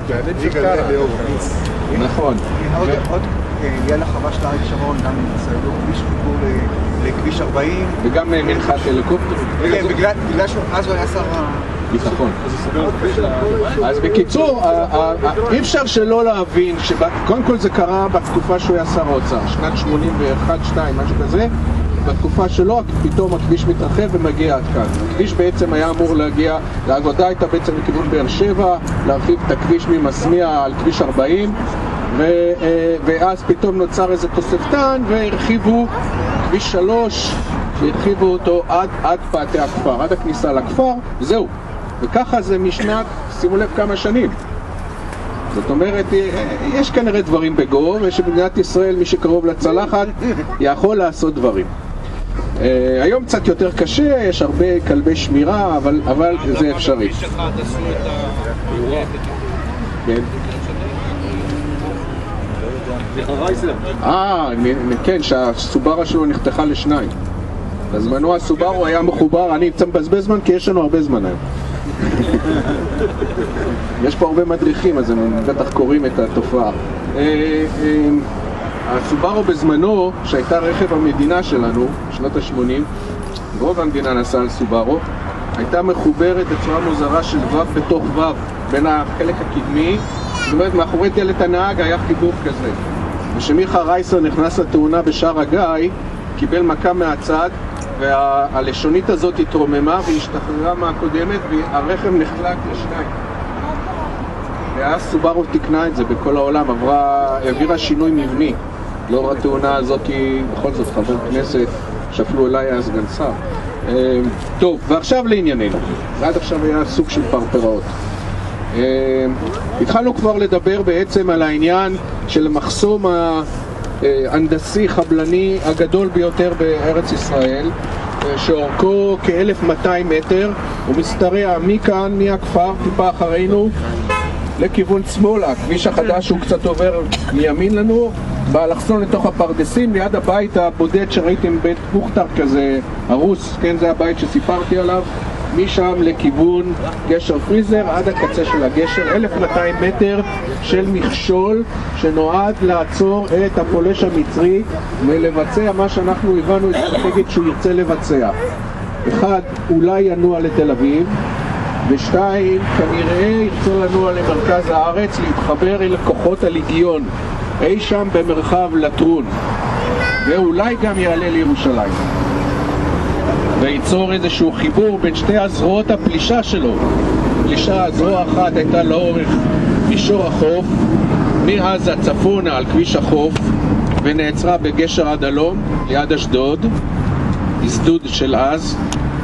נכון. עוד ליד החווה של אריק שרון, גם סיידו כביש חיבור לכביש ארבעים. וגם מנחת הליקופטר. בגלל שאז הוא היה שר ביטחון. אז בקיצור, אי אפשר שלא להבין שקודם כל זה קרה בתקופה שהוא היה שר האוצר, שנת שמונים ואחת שתיים, משהו כזה. בתקופה שלו פתאום הכביש מתרחב ומגיע עד כאן. הכביש בעצם היה אמור להגיע, העבודה הייתה בעצם לכיוון באר שבע, להרחיב את הכביש ממסמיע על כביש ארבעים, ו, ואז פתאום נוצר איזה תוספתן והרחיבו כביש שלוש, והרחיבו אותו עד, עד פאתי הכפר, עד הכניסה לכפר, זהו. וככה זה משנת, שימו לב כמה שנים. זאת אומרת, יש כנראה דברים בגו, ושבמדינת ישראל מי שקרוב לצלחת יכול לעשות דברים. Uh, היום קצת יותר קשה, יש הרבה כלבי שמירה, אבל, אבל זה אפשרי. כן. אה, כן, שהסוברה שלו נחתכה לשניים. בזמנו הסוברו היה מחובר, אני קצת מבזבז זמן כי יש לנו הרבה זמן היום. יש פה הרבה מדריכים, אז הם בטח קוראים את התופעה. הסוברו בזמנו, שהייתה רכב המדינה שלנו, שנות ה-שמונים, רוב המדינה נסעה על סוברו, הייתה מחוברת בצורה מוזרה של וו בתוך וו, בין החלק הקדמי, זאת אומרת, מאחורי דלת הנהג היה חיבור כזה. ושמיכה רייסר נכנס לתאונה בשער הגיא, קיבל מכה מהצד, והלשונית הזאת התרוממה והשתחררה מהקודמת, והרכב נחלק לשניים. ואז סוברו תקנה את זה בכל העולם, עברה, העבירה שינוי מבני. לא התאונה הזאת היא בכל זאת חבר כנסת, שאפילו אליי היה סגן שר. טוב, ועכשיו לענייננו. עד עכשיו היה סוג של פרפראות. התחלנו כבר לדבר בעצם על העניין של המחסום ההנדסי חבלני הגדול ביותר בארץ ישראל, שאורכו כ-אלף ומאתיים מטר, הוא משתרע מכאן, מהכפר, טיפה אחרינו, לכיוון שמאלה. הכביש החדש הוא קצת עובר מימין לנו, באלכסון לתוך הפרדסים, ליד הבית הבודד שראיתם, בית מוכתר כזה, הרוס, כן, זה הבית שסיפרתי עליו, משם לכיוון גשר פריזר עד הקצה של הגשר, אלף ומאתיים מטר של מכשול שנועד לעצור את הפולש המצרי ולבצע מה שאנחנו הבנו אסטרטגית שהוא ירצה לבצע. אחד, אולי ינוע לתל אביב, ושתיים, כנראה ירצה לנוע למרכז הארץ, להתחבר אל כוחות הליגיון אי שם במרחב לטרון, ואולי גם יעלה לירושלים וייצור איזשהו חיבור בין שתי הזרועות הפלישה שלו. פלישה, זרוע אחת הייתה לאורך מישור החוף מעזה צפונה על כביש החוף ונעצרה בגשר עד הלום ליד אשדוד, הסדוד של אז,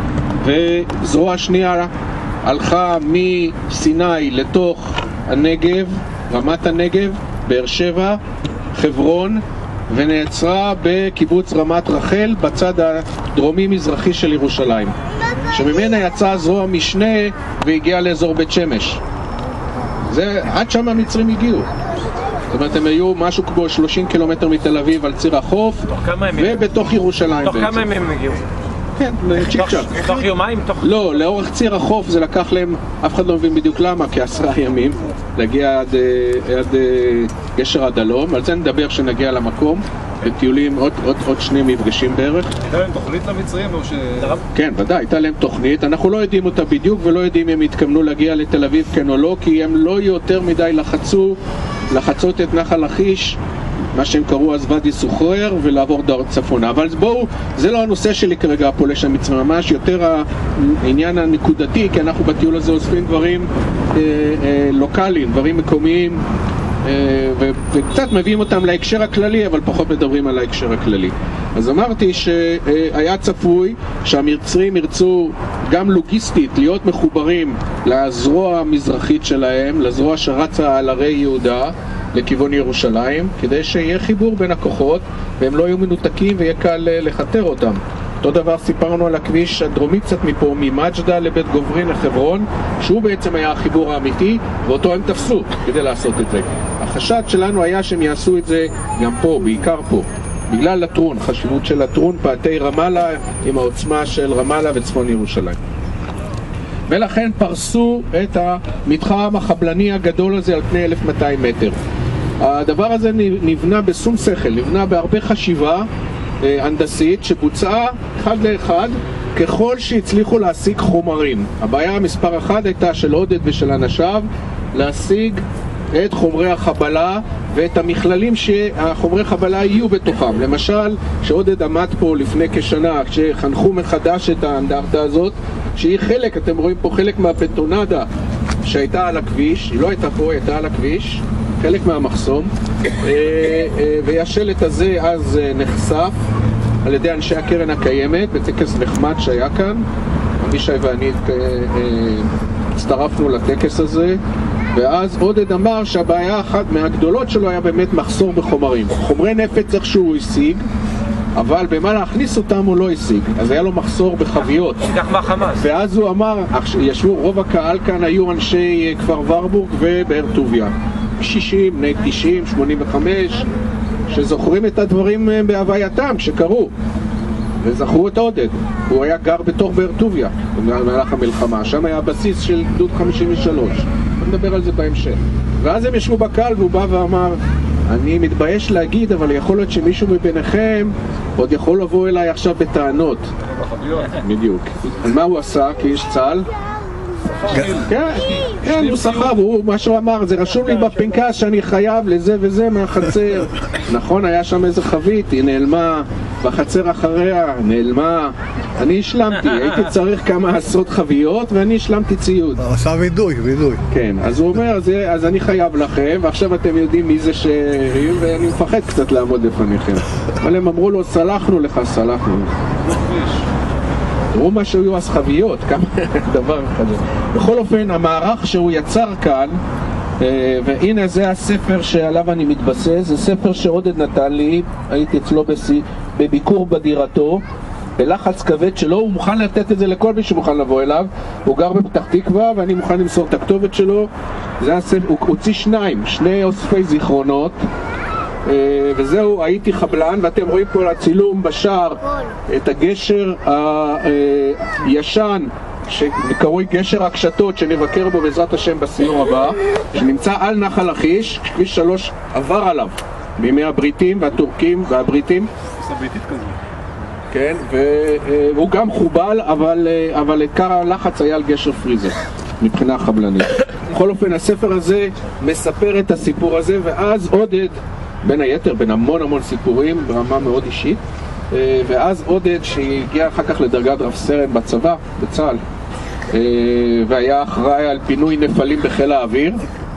וזרוע שנייה הלכה מסיני לתוך הנגב, רמת הנגב, באר שבע, חברון, ונעצרה בקיבוץ רמת רחל בצד הדרומי-מזרחי של ירושלים, שממנה יצאה זרוע משנה והגיעה לאזור בית שמש. זה, עד שם המצרים הגיעו. זאת אומרת, הם היו משהו כמו שלושים קילומטר מתל אביב על ציר החוף, ובתוך ירושלים תוך בעצם. כמה ימים הם הגיעו? כן, צ'יק צ'ק. תוך יומיים? לא, לאורך ציר החוף זה לקח להם, אף אחד לא מבין בדיוק למה, כעשרה ימים להגיע עד, עד גשר עד הלום. על זה נדבר כשנגיע למקום, בטיולים, עוד, עוד, עוד שני מפגשים בערך. הייתה להם תוכנית למצרים או ש... כן, ודאי, הייתה להם תוכנית. אנחנו לא יודעים אותה בדיוק ולא יודעים אם הם התכוונו להגיע לתל אביב כן או לא, כי הם לא יותר מדי לחצו, לחצות את נחל לכיש, מה שהם קראו אז ואדי סוחרר, ולעבור דור צפונה. אבל בואו, זה לא הנושא שלי כרגע, הפולש המצרי, ממש יותר העניין הנקודתי, כי אנחנו בטיול הזה אוספים דברים אה, אה, לוקליים, דברים מקומיים, אה, ו- וקצת מביאים אותם להקשר הכללי, אבל פחות מדברים על ההקשר הכללי. אז אמרתי שהיה צפוי שהמצרים ירצו גם לוגיסטית להיות מחוברים לזרוע המזרחית שלהם, לזרוע שרצה על הרי יהודה, לכיוון ירושלים, כדי שיהיה חיבור בין הכוחות והם לא יהיו מנותקים ויהיה קל לחתר אותם. אותו דבר סיפרנו על הכביש הדרומי קצת מפה, ממג'דה לבית גוברין לחברון, שהוא בעצם היה החיבור האמיתי, ואותו הם תפסו כדי לעשות את זה. החשד שלנו היה שהם יעשו את זה גם פה, בעיקר פה, בגלל לטרון, חשיבות של לטרון, פאתי רמאללה עם העוצמה של רמאללה וצפון ירושלים. ולכן פרסו את המתחם החבלני הגדול הזה על פני אלף ומאתיים מטר. הדבר הזה נבנה בשום שכל, נבנה בהרבה חשיבה אה, הנדסית שבוצעה אחד לאחד ככל שהצליחו להשיג חומרים. הבעיה המספר אחד הייתה של עודד ושל אנשיו להשיג את חומרי החבלה ואת המכללים שהחומרי חבלה יהיו בתוכם. למשל, שעודד עמד פה לפני כשנה, כשחנכו מחדש את האנדרטה הזאת, שהיא חלק, אתם רואים פה חלק מהבטונדה שהייתה על הכביש, היא לא הייתה פה, היא הייתה על הכביש, חלק מהמחסום, והשלט הזה אז נחשף על ידי אנשי הקרן הקיימת בטקס נחמד שהיה כאן. אבישי ואני הצטרפנו לטקס הזה, ואז עודד אמר שהבעיה אחת מהגדולות שלו היה באמת מחסור בחומרים. חומרי נפץ איכשהו השיג, אבל במה להכניס אותם הוא לא השיג, אז היה לו מחסור בחביות. כך מהחמאס. ואז הוא אמר, ישבו, רוב הקהל כאן היו אנשי כפר ורבורג ובאר טוביה, שישים, בני תשעים, שמונים וחמש, שזוכרים את הדברים בהווייתם שקרו, וזכרו את עודד. הוא היה גר בתוך באר טוביה במהלך המלחמה, שם היה הבסיס של גדוד חמישים ושלוש, נדבר על זה בהמשך. ואז הם ישבו בקהל והוא בא ואמר, אני מתבייש להגיד, אבל יכול להיות שמישהו מביניכם עוד יכול לבוא אליי עכשיו בטענות. בדיוק. אז מה הוא עשה כאיש צה"ל? כן, כן, הוא סחב, מה שהוא אמר, זה רשום לי בפנקס שאני חייב לזה וזה מהחצר. נכון, היה שם איזה חבית, היא נעלמה, בחצר אחריה, נעלמה. אני השלמתי, הייתי צריך כמה עשרות חביות ואני השלמתי ציוד. עשה וידוי, וידוי. כן, אז הוא אומר, אז אני חייב לכם, ועכשיו אתם יודעים מי זה שהיו, ואני מפחד קצת לעמוד בפניכם. אבל הם אמרו לו, סלחנו לך, סלחנו לך. תראו מה שהיו אז חביות, כמה דבר כזה. בכל אופן, המערך שהוא יצר כאן, והנה זה הספר שעליו אני מתבסס, זה ספר שעודד נתן לי, הייתי אצלו בביקור בדירתו, בלחץ כבד שלו, הוא מוכן לתת את זה לכל מי שמוכן לבוא אליו, הוא גר בפתח תקווה ואני מוכן למסור את הכתובת שלו. זה הספר, הוא הוציא שניים, שני אוספי זיכרונות, וזהו, הייתי חבלן, ואתם רואים פה לצילום בשער את הגשר הישן שקרוי גשר הקשתות, שנבקר בו בעזרת השם בסיור הבא, שנמצא על נחל לכיש, כביש שלוש עבר עליו בימי הבריטים והטורקים והבריטים. סביתית כזה. כן, והוא גם חובל, אבל, אבל עיקר הלחץ היה על גשר פריזר, מבחינה חבלנית. בכל אופן, הספר הזה מספר את הסיפור הזה, ואז עודד, בין היתר, בין המון המון סיפורים, ברמה מאוד אישית, ואז עודד, שהגיע אחר כך לדרגת רב סרן בצבא, בצה"ל, והיה אחראי על פינוי נפלים בחיל האוויר,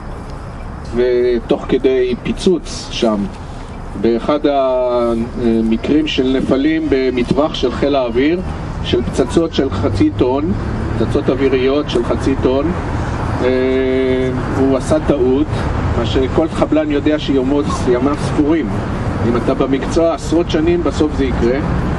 ותוך כדי פיצוץ שם, באחד המקרים של נפלים במטווח של חיל האוויר, של פצצות של חצי טון, פצצות אוויריות של חצי טון, הוא עשה טעות, מה שכל חבלן יודע שימיו ספורים. אם אתה במקצוע עשרות שנים, בסוף זה יקרה.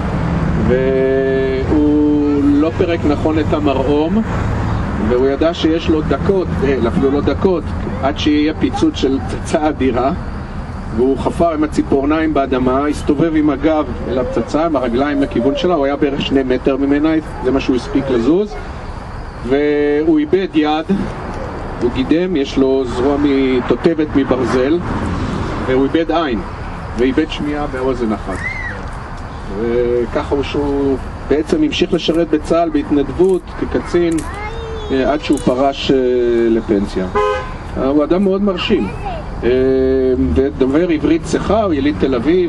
והוא לא פרק נכון את המרעום, והוא ידע שיש לו דקות, אפילו לא דקות, עד שיהיה פיצוץ של פצצה אדירה. והוא חפר עם הציפורניים באדמה, הסתובב עם הגב אל הפצצה, עם הרגליים לכיוון שלה, הוא היה בערך שני מטר ממנה, זה מה שהוא הספיק לזוז. והוא איבד יד, הוא גידם, יש לו זרוע תותבת מברזל, והוא איבד עין, ואיבד שמיעה באוזן אחת. וככה הוא שהוא בעצם המשיך לשרת בצה"ל בהתנדבות כקצין עד שהוא פרש לפנסיה. הוא אדם מאוד מרשים, ודובר עברית צחה, הוא יליד תל אביב,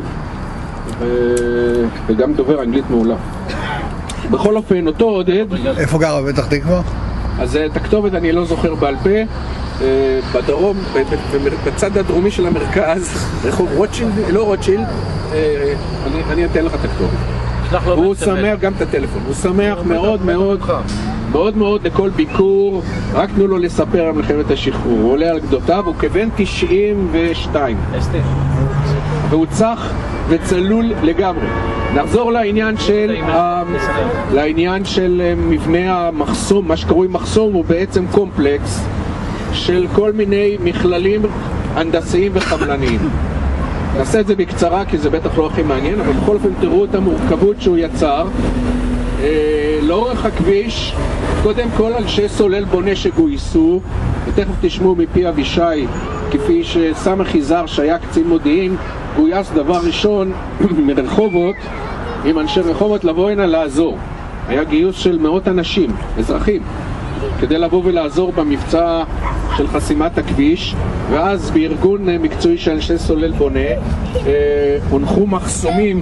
וגם דובר אנגלית מעולה. בכל אופן, אותו עודד... איפה גר? בפתח תקווה? אז את הכתובת אני לא זוכר בעל פה. בדרום, בצד הדרומי של המרכז, רחוב רוטשילד, לא רוטשילד, אני אתן לך את הכתובת. הוא שמח גם את הטלפון, הוא שמח מאוד מאוד מאוד מאוד לכל ביקור, רק תנו לו לספר על מלחמת השחרור. הוא עולה על גדותיו, הוא כבן תשעים ושתיים, והוא צח וצלול לגמרי. נחזור לעניין של לעניין של מבנה המחסום. מה שקרוי מחסום הוא בעצם קומפלקס של כל מיני מכללים הנדסיים וחבלניים. נעשה את זה בקצרה כי זה בטח לא הכי מעניין, אבל בכל אופן תראו את המורכבות שהוא יצר. אה, לאורך הכביש, קודם כל אנשי סולל בונה שגויסו, ותכף תשמעו מפי אבישי, כפי שסמך יזהר שהיה קצין מודיעין, גויס דבר ראשון מרחובות, עם אנשי רחובות לבוא הנה לעזור. היה גיוס של מאות אנשים, אזרחים, כדי לבוא ולעזור במבצע של חסימת הכביש. ואז בארגון מקצועי של אנשי סולל בונה אה, הונחו מחסומים,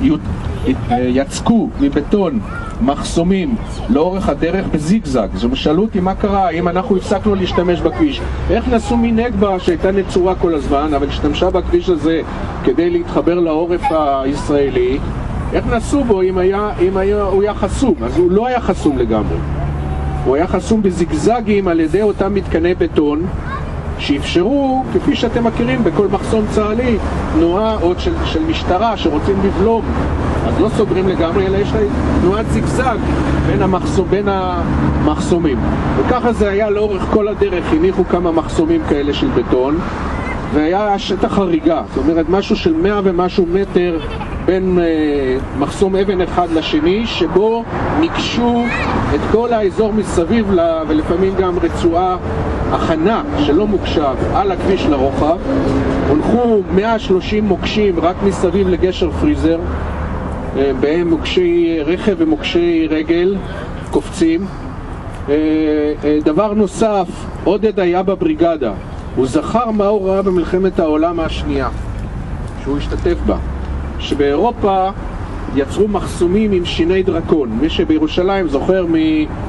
יצקו מבטון מחסומים לאורך הדרך בזיגזג. זו שאלו אותי מה קרה, אם אנחנו הפסקנו להשתמש בכביש, איך נסעו מנגבה שהייתה נצורה כל הזמן אבל השתמשה בכביש הזה כדי להתחבר לעורף הישראלי, איך נסעו בו אם, היה, אם היה, הוא היה חסום? אז הוא לא היה חסום לגמרי, הוא היה חסום בזיגזגים על ידי אותם מתקני בטון שאפשרו, כפי שאתם מכירים בכל מחסום צה"לי, תנועה עוד של, של משטרה שרוצים לבלום, אז לא סוגרים לגמרי, אלא יש לה תנועת זיגזג בין, המחסום, בין המחסומים. וככה זה היה לאורך כל הדרך, הניחו כמה מחסומים כאלה של בטון, והיה שטח הריגה, זאת אומרת משהו של מאה ומשהו מטר בין אה, מחסום אבן אחד לשני, שבו נקשו את כל האזור מסביב לה, ולפעמים גם רצועה הכנה שלא מוקשב על הכביש לרוחב. הונחו מאה ושלושים מוקשים רק מסביב לגשר פריזר, אה, בהם מוקשי רכב ומוקשי רגל קופצים. אה, אה, דבר נוסף, עודד היה בבריגדה, הוא זכר מה הוא ראה במלחמת העולם השנייה שהוא השתתף בה, שבאירופה יצרו מחסומים עם שיני דרקון. מי שבירושלים זוכר מ...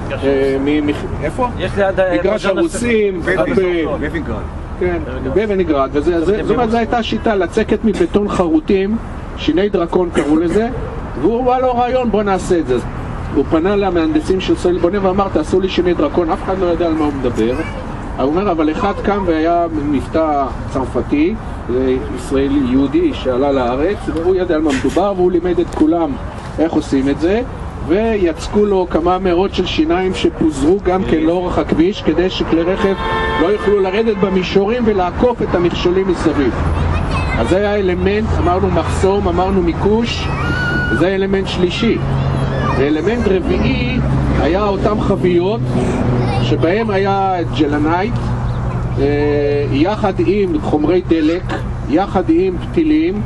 איפה? מגרש הרוסים, בווינגרד. כן, בווינגרד. זאת אומרת, זו הייתה שיטה לצקת מבטון חרוטים, שיני דרקון קראו לזה, והוא בא לו רעיון, בוא נעשה את זה. הוא פנה למהנדסים של סולל בונה ואמר, תעשו לי שיני דרקון, אף אחד לא יודע על מה הוא מדבר. הוא אומר, אבל אחד קם והיה מבטא צרפתי, ישראלי יהודי שעלה לארץ, והוא ידע על מה מדובר, והוא לימד את כולם איך עושים את זה, ויצקו לו כמה מאות של שיניים שפוזרו גם כן לאורך הכביש, כדי שכלי רכב לא יוכלו לרדת במישורים ולעקוף את המכשולים מסביב. אז זה היה אלמנט, אמרנו מחסום, אמרנו מיקוש, זה אלמנט שלישי. ואלמנט רביעי היה אותם חביות שבהם היה ג'לנייט יחד עם חומרי דלק, יחד עם פתילים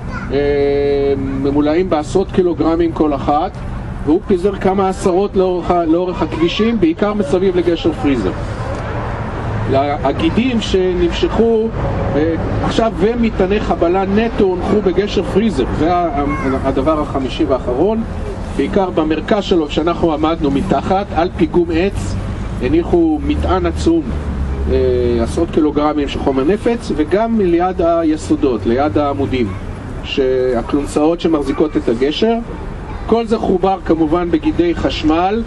ממולאים בעשרות קילוגרמים כל אחת, והוא פיזר כמה עשרות לאורך, לאורך הכבישים, בעיקר מסביב לגשר פריזר. הגידים שנמשכו עכשיו ומטעני חבלה נטו הונחו בגשר פריזר, זה הדבר החמישי והאחרון, בעיקר במרכז שלו שאנחנו עמדנו מתחת על פיגום עץ, הניחו מטען עצום, עשרות קילוגרמים של חומר נפץ, וגם ליד היסודות, ליד העמודים, שהקלונסאות שמחזיקות את הגשר. כל זה חובר כמובן בגידי חשמל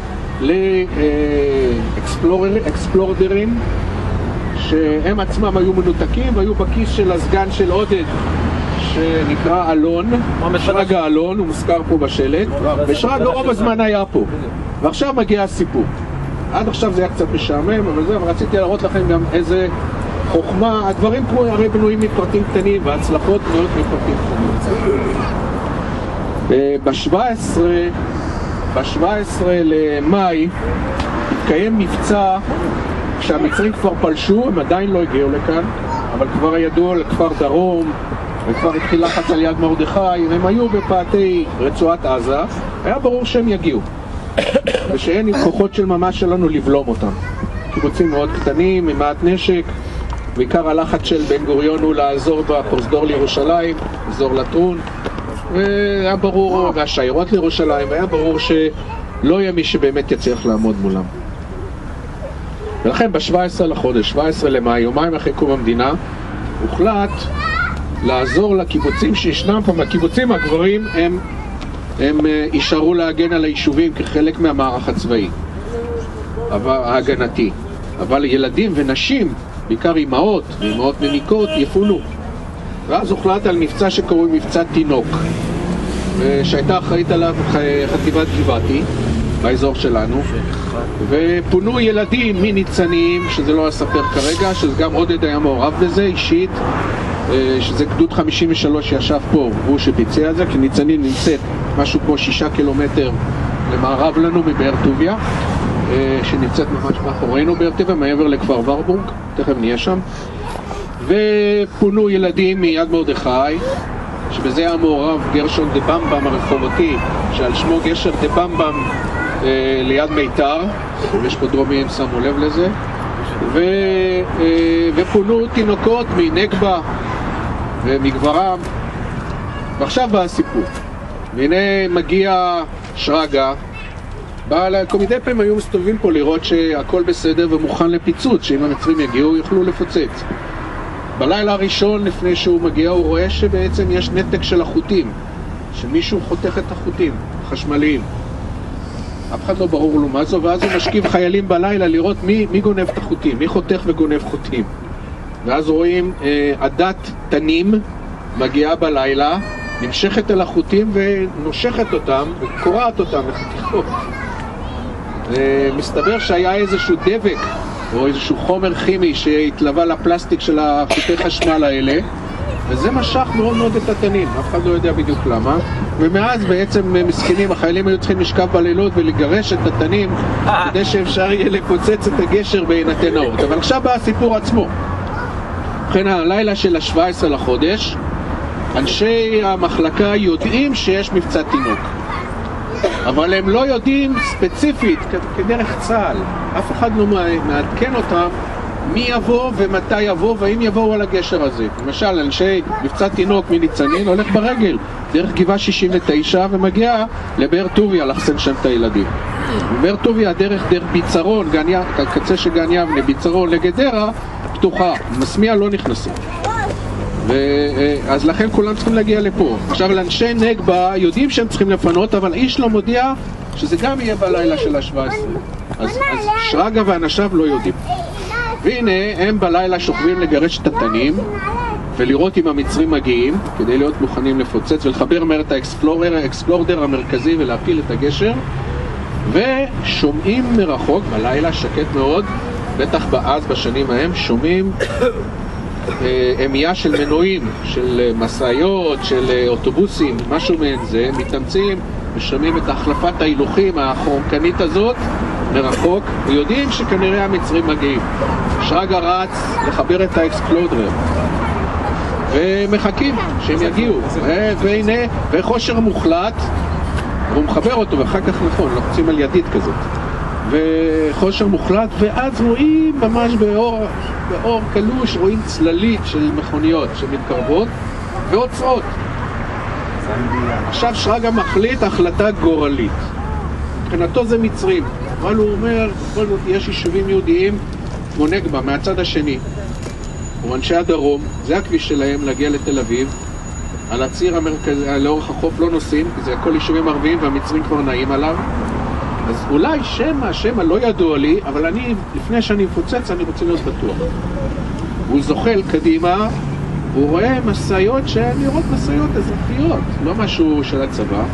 לאקספלורדרים שהם עצמם היו מנותקים והיו בכיס של הסגן של עודד שנקרא אלון, שרגא אלון, הוא מוזכר פה בשלט, ושרגא רוב הזמן היה פה. ועכשיו מגיע הסיפור. עד עכשיו זה היה קצת משעמם, אבל זה, אבל רציתי להראות לכם גם איזה חוכמה, הדברים כמו הרי בנויים מפרטים קטנים וההצלחות בנויות מפרטים קטנים. ב-שבעה עשר למאי התקיים מבצע כשהמצרים כבר פלשו, הם עדיין לא הגיעו לכאן, אבל כבר ידעו לכפר דרום, וכבר התחיל לחץ על יד מרדכי, הם היו בפאתי רצועת עזה, היה ברור שהם יגיעו, ושאין עם כוחות של ממש שלנו לבלום אותם. קיבוצים מאוד קטנים, עם מעט נשק, בעיקר הלחץ של בן גוריון הוא לעזור בפרוזדור לירושלים, אזור לטרון, והיה ברור, והשיירות לירושלים, והיה ברור שלא יהיה מי שבאמת יצליח לעמוד מולם. ולכן ב-שבעה עשר לחודש, שבעה עשר למאי, יומיים אחרי קום המדינה, הוחלט לעזור לקיבוצים שישנם פה. הקיבוצים הגברים הם, הם יישארו להגן על היישובים כחלק מהמערך הצבאי, ההגנתי. אבל ילדים ונשים, בעיקר אימהות, אימהות מניקות, יפונו. ואז הוחלט על מבצע שקוראים מבצע תינוק, שהייתה אחראית עליו חטיבת גבעתי באזור שלנו, ופונו ילדים מניצנים, שזה לא אספר כרגע, שזה גם עודד היה מעורב בזה אישית, שזה גדוד חמישים ושלוש שישב פה, הוא שביצע את זה, כי ניצנים נמצאת משהו כמו שישה קילומטר למערב לנו מבאר טוביה, שנמצאת ממש מאחורינו באר טוביה, מעבר לכפר ורבורג, תכף נהיה שם. ופונו ילדים מיד מרדכי, שבזה היה מעורב גרשון דה במבם הרחובתי, שעל שמו גשר דה במבם אה, ליד מיתר, יש פה דרומים, שמו לב לזה, ו, אה, ופונו תינוקות מנגבה ומגברם. ועכשיו בא הסיפור, והנה מגיע שרגא, מדי פעם היו מסתובבים פה לראות שהכל בסדר ומוכן לפיצוץ, שאם המצרים יגיעו יוכלו לפוצץ. בלילה הראשון לפני שהוא מגיע הוא רואה שבעצם יש נתק של החוטים, שמישהו חותך את החוטים החשמליים. אף אחד לא ברור לו מה זו, ואז הוא משכיב חיילים בלילה לראות מי, מי גונב את החוטים, מי חותך וגונב חוטים. ואז רואים אה, עדת תנים מגיעה בלילה, נמשכת אל החוטים ונושכת אותם וקורעת אותם לחתיכות. מסתבר שהיה איזשהו דבק או איזשהו חומר כימי שהתלווה לפלסטיק של החוטי חשמל האלה, וזה משך מאוד מאוד את התנים, אף אחד לא יודע בדיוק למה. ומאז בעצם מסכנים, החיילים היו צריכים לשכב בלילות ולגרש את התנים כדי שאפשר יהיה לפוצץ את הגשר בהינתן נאות. אבל עכשיו בא הסיפור עצמו. ובכן, הלילה של ה-שבעה עשר לחודש, אנשי המחלקה יודעים שיש מבצע תינוק, אבל הם לא יודעים ספציפית כדרך צה"ל. אף אחד לא מעדכן אותם מי יבוא ומתי יבוא והאם יבואו על הגשר הזה. למשל, אנשי מבצע תינוק מניצנין הולך ברגל דרך גבעה שישים ותשע ומגיע לבאר טוביה לחסן שם את הילדים. בבאר טוביה הדרך דרך ביצרון, הקצה של גן יבנה, ביצרון לגדרה, פתוחה. מסמיע לא נכנסים. אז לכן כולם צריכים להגיע לפה. עכשיו, לאנשי נגבה יודעים שהם צריכים לפנות, אבל איש לא מודיע שזה גם יהיה בלילה של ה-שבע עשרה. אז, אז שרגא ואנשיו לא יודעים. והנה הם בלילה שוכבים לגרש את התנים ולראות אם המצרים מגיעים כדי להיות מוכנים לפוצץ ולחבר מהר את האקספלורר, האקספלורדר המרכזי ולהפיל את הגשר, ושומעים מרחוק בלילה שקט מאוד, בטח באז בשנים ההם, שומעים אמייה של מנועים, של מסעיות, של אוטובוסים, משהו מעין זה, מתאמצים ושומעים את החלפת ההילוכים החורקנית הזאת מרחוק, ויודעים שכנראה המצרים מגיעים. שרגא רץ לחבר את האקספלודרר, ומחכים שהם יגיעו, והנה, וחושר מוחלט, והוא מחבר אותו, ואחר כך נכון, לוחצים על ידית כזאת. וחושר מוחלט, ואז רואים ממש באור, באור קלוש, רואים צללית של מכוניות שמתקרבות ועוצרות. עכשיו שרגא מחליט החלטה גורלית. מבחינתו זה מצרים, אבל הוא אומר, בכל זאת יש יישובים יהודיים כמו נגבה מהצד השני, או אנשי הדרום, זה הכביש שלהם להגיע לתל אביב. על הציר המרכזי, לאורך החוף לא נוסעים, כי זה הכל יישובים ערביים והמצרים כבר נעים עליו. אז אולי שמה, שמה לא ידוע לי, אבל אני, לפני שאני מפוצץ, אני רוצה להיות בטוח. הוא זוחל קדימה, הוא רואה מסעיות שהן נראות מסעיות אזרחיות, לא משהו של הצבא.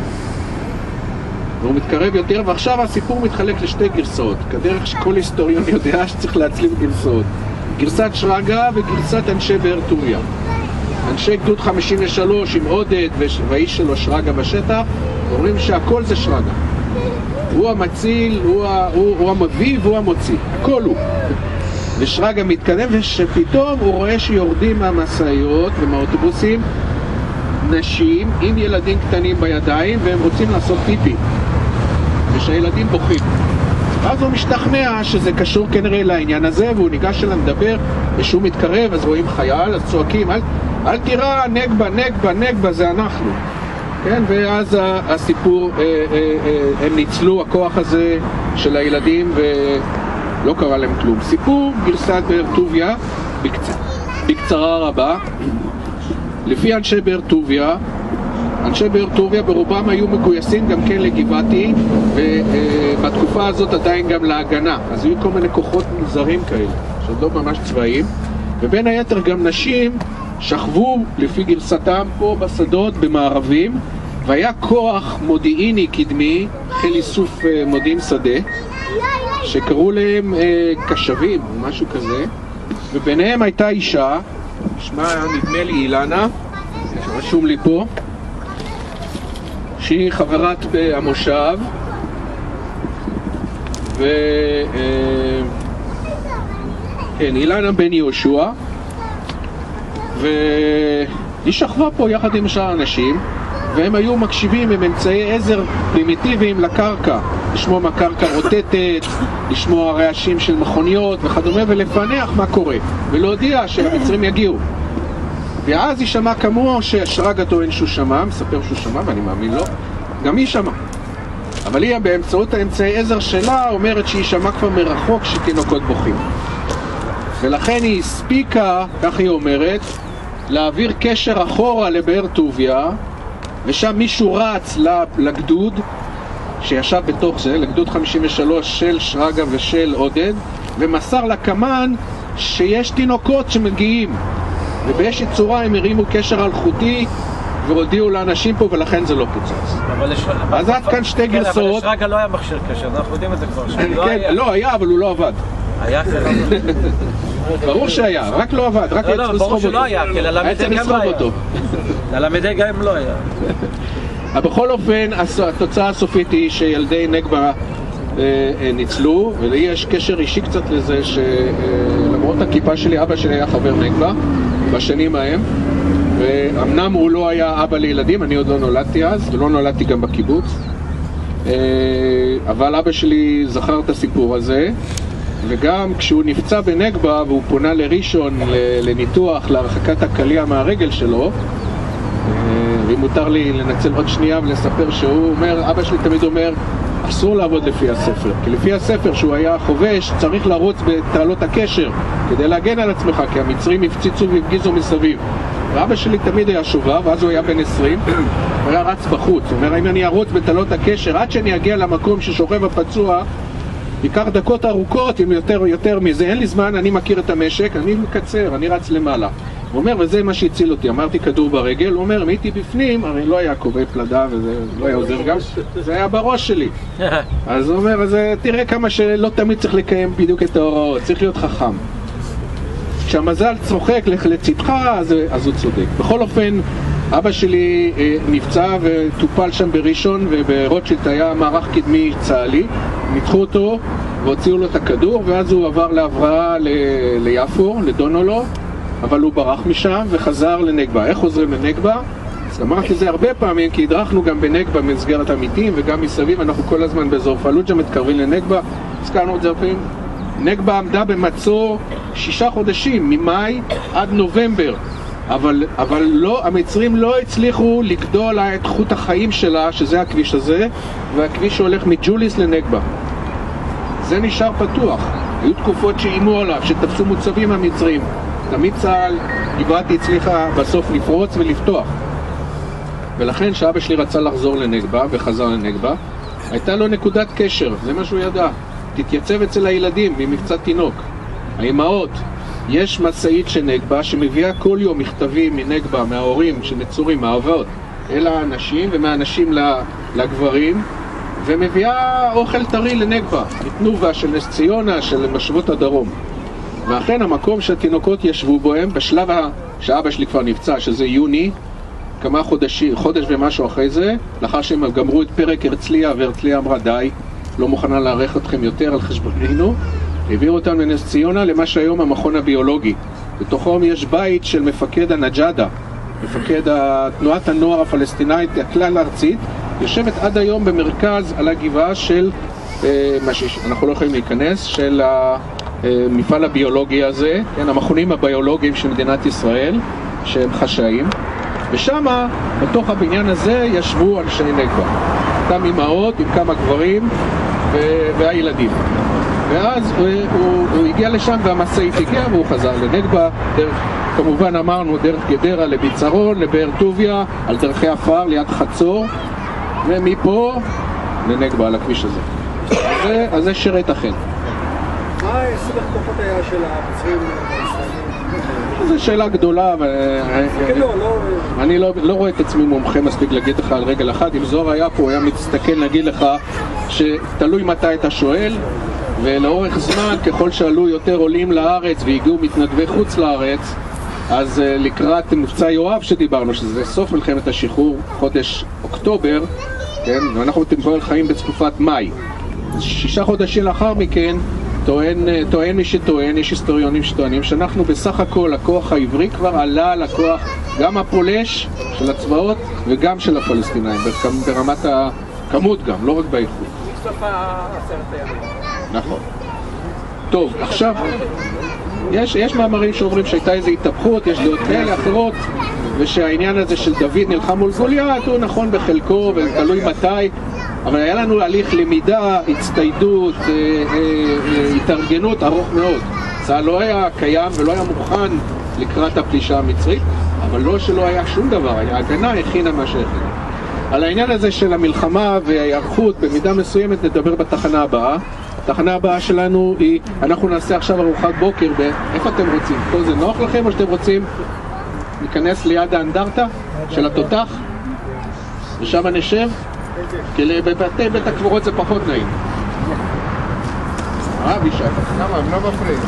והוא מתקרב יותר, ועכשיו הסיפור מתחלק לשתי גרסאות, כדרך שכל היסטוריון יודע שצריך להצליב גרסאות. גרסת שרגא וגרסת אנשי באר טוביה. אנשי גדוד חמישים ושלוש עם עודד והאיש שלו שרגא בשטח, אומרים שהכל זה שרגא. הוא המציל, הוא, הוא, הוא המביא והוא המוציא, הכל הוא. ושרגא מתקדם, ושפתאום הוא רואה שיורדים מהמסעיות ומהאוטובוסים נשים עם ילדים קטנים בידיים, והם רוצים לעשות פיפי, ושהילדים בוכים. אז הוא משתכנע שזה קשור כנראה לעניין הזה, והוא ניגש אליו לדבר, ושהוא מתקרב, אז רואים חייל, אז צועקים, אל, אל תירא, נגבה, נגבה, נגבה, זה אנחנו. כן, ואז הסיפור, אה, אה, אה, הם ניצלו, הכוח הזה של הילדים, ולא קרה להם כלום. סיפור גרסת באר טוביה, בקצרה, בקצרה רבה. לפי אנשי באר טוביה, אנשי באר טוביה ברובם היו מגויסים גם כן לגבעתי, ובתקופה הזאת עדיין גם להגנה. אז היו כל מיני כוחות מוזרים כאלה, שעוד לא ממש צבאיים, ובין היתר גם נשים שכבו לפי גרסתם פה בשדות במערבים, והיה כוח מודיעיני קדמי, חיל איסוף מודיעין שדה, שקראו להם אה, קשבים או משהו כזה, וביניהם הייתה אישה, שמה נדמה לי אילנה, שרשום לי פה, שהיא חברת המושב, ו... אה, כן, אילנה בן יהושע, והיא שכבה פה יחד עם שאר האנשים, והם היו מקשיבים עם אמצעי עזר פרימיטיביים לקרקע, לשמוע מהקרקע רוטטת, לשמוע רעשים של מכוניות וכדומה, ולפענח מה קורה, ולהודיע שהמצרים יגיעו. ואז היא שמעה כמוהו ששרגא טוען שהוא שמע, מספר שהוא שמע, ואני מאמין לו, גם היא שמעה. אבל היא באמצעות האמצעי עזר שלה אומרת שהיא שמעה כבר מרחוק שתינוקות בוכים. ולכן היא הספיקה, כך היא אומרת, להעביר קשר אחורה לבאר טוביה, ושם מישהו רץ לגדוד שישב בתוך זה, לגדוד חמישים ושלוש של שרגא ושל עודד, ומסר לקמן שיש תינוקות שמגיעים, ובאיזושהי צורה הם הרימו קשר אלחוטי והודיעו לאנשים פה, ולכן זה לא פוצץ. אז עד כאן שתי גרסאות. אבל לשרגא לא היה מכשיר קשר, אנחנו יודעים את זה כבר. כן, לא היה, אבל הוא לא עבד. היה כזה. ברור שהיה, רק לא עבד, רק לא, לא, ברור שלא היה, כי ללמדי גם לא היה. ללמדי גם לא היה. בכל אופן, התוצאה הסופית היא שילדי נגבה ניצלו, ולי יש קשר אישי קצת לזה, שלמרות הכיפה שלי, אבא שלי היה חבר נגבה בשנים ההם, ואמנם הוא לא היה אבא לילדים, אני עוד לא נולדתי אז, ולא נולדתי גם בקיבוץ, אבל אבא שלי זכר את הסיפור הזה, וגם כשהוא נפצע בנגבה והוא פונה לראשון לניתוח, להרחקת הקליע מהרגל שלו, ואם מותר לי לנצל עוד שנייה ולספר שהוא אומר, אבא שלי תמיד אומר, אסור לעבוד לפי הספר, כי לפי הספר שהוא היה חובש צריך לרוץ בתעלות הקשר כדי להגן על עצמך, כי המצרים הפציצו והפגיזו מסביב. ואבא שלי תמיד היה שובב, ואז הוא היה בן עשרים, הוא היה רץ בחוץ. הוא אומר, אם אני ארוץ בתעלות הקשר עד שאני אגיע למקום ששוכב הפצוע, ייקח דקות ארוכות, אם יותר יותר מזה, אין לי זמן, אני מכיר את המשק, אני מקצר, אני רץ למעלה. הוא אומר, וזה מה שהציל אותי, אמרתי כדור ברגל, הוא אומר, אם הייתי בפנים, הרי לא היה קובעי פלדה וזה לא היה עוזר גם, זה היה בראש שלי. אז הוא אומר, אז תראה כמה שלא תמיד צריך לקיים בדיוק את ההוראות, צריך להיות חכם. כשהמזל צוחק לצדך, אז, אז הוא צודק. בכל אופן, אבא שלי אה, נפצע וטופל שם בראשון, וברוטשילד היה מערך קדמי צה"לי. ניתחו אותו והוציאו לו את הכדור, ואז הוא עבר להבראה ל... ליפו, לדונולו, אבל הוא ברח משם וחזר לנגבה. איך חוזרים לנגבה? אז אמרתי זה הרבה פעמים, כי הדרכנו גם בנגבה במסגרת עמיתים וגם מסביב, אנחנו כל הזמן באזור פלוג'ה מתקרבים לנגבה, הזכרנו את זה הרבה פעמים. נגבה עמדה במצור שישה חודשים, ממאי עד נובמבר, אבל, אבל לא, המצרים לא הצליחו לגדול את חוט החיים שלה, שזה הכביש הזה, והכביש שהולך מג'וליס לנגבה. זה נשאר פתוח. היו תקופות שאימו עליו, שתפסו מוצבים המצרים. תמיד צה"ל, גבעתי הצליחה בסוף לפרוץ ולפתוח. ולכן שאבא שלי רצה לחזור לנגבה וחזר לנגבה, הייתה לו נקודת קשר, זה מה שהוא ידע. תתייצב אצל הילדים ממבצע תינוק. האמהות, יש מסעית של נגבה שמביאה כל יום מכתבים מנגבה, מההורים שנצורים, מהאבות, אל האנשים ומהאנשים לגברים, ומביאה אוכל טרי לנגבה, מתנובה של נס ציונה, של משבות הדרום. ואכן המקום שהתינוקות ישבו בו הם, בשלב שאבא שלי כבר נפצע, שזה יוני, כמה חודשים, חודש ומשהו אחרי זה, לאחר שהם גמרו את פרק הרצליה, והרצליה אמרה די, לא מוכנה לערך אתכם יותר על חשבוננו, העבירו אותם לנס ציונה למה שהיום המכון הביולוגי. בתוכם יש בית של מפקד הנג'אדה, מפקד תנועת הנוער הפלסטינאית הכלל ארצית, יושבת עד היום במרכז על הגבעה של, אה, אנחנו לא יכולים להיכנס, של המפעל הביולוגי הזה, כן, המכונים הביולוגיים של מדינת ישראל, שהם חשאיים. ושם, בתוך הבניין הזה, ישבו אנשי נגבה. אותם אמהות עם כמה גברים והילדים. ואז הוא, הוא, הוא הגיע לשם והמסעית הגיע והוא חזר לנגבה, דרך, כמובן אמרנו דרך גדרה לביצרון, לבאר טוביה, על דרכי עפר ליד חצור, ומפה לנגבה על הכביש הזה. אז זה, אז זה שרת אכן. מה סוג התקופות היה של המצרים הישראלים? זו שאלה גדולה, אני לא, לא רואה את עצמי מומחה מספיק להגיד לך על רגל אחת. אם זוהר היה פה, הוא היה מסתכל להגיד לך שתלוי מתי אתה שואל, ולאורך זמן, ככל שעלו יותר עולים לארץ והגיעו מתנדבי חוץ לארץ, אז לקראת מבצע יואב שדיברנו, שזה סוף מלחמת השחרור, חודש אוקטובר, כן? ואנחנו תמפול חיים בתקופת מאי. שישה חודשים לאחר מכן, טוען, טוען מי שטוען, יש היסטוריונים שטוענים, שאנחנו בסך הכל, הכוח העברי כבר עלה על הכוח, גם הפולש של הצבאות וגם של הפלסטינאים, ברמת הכמות גם, לא רק באיכות. בסוף העשרת הימים. נכון. טוב, עכשיו, יש, יש מאמרים שאומרים שהייתה איזו התהפכות, יש דעות כאלה אחרות, ושהעניין הזה של דוד נלחם מול גוליית הוא נכון בחלקו ותלוי מתי, אבל היה לנו הליך למידה, הצטיידות, אה, אה, אה, התארגנות ארוך מאוד. צה"ל לא היה קיים ולא היה מוכן לקראת הפלישה המצרית, אבל לא שלא היה שום דבר, היה הגנה, הכינה מה שהכינה. על העניין הזה של המלחמה וההיערכות במידה מסוימת נדבר בתחנה הבאה. התחנה הבאה שלנו היא, אנחנו נעשה עכשיו ארוחת בוקר, איפה אתם רוצים? פה זה נוח לכם או שאתם רוצים להיכנס ליד האנדרטה של התותח? ושם נשב? כי בבתי בית הקברות זה פחות נעים. אה, בישי, למה? הם לא מפריעים.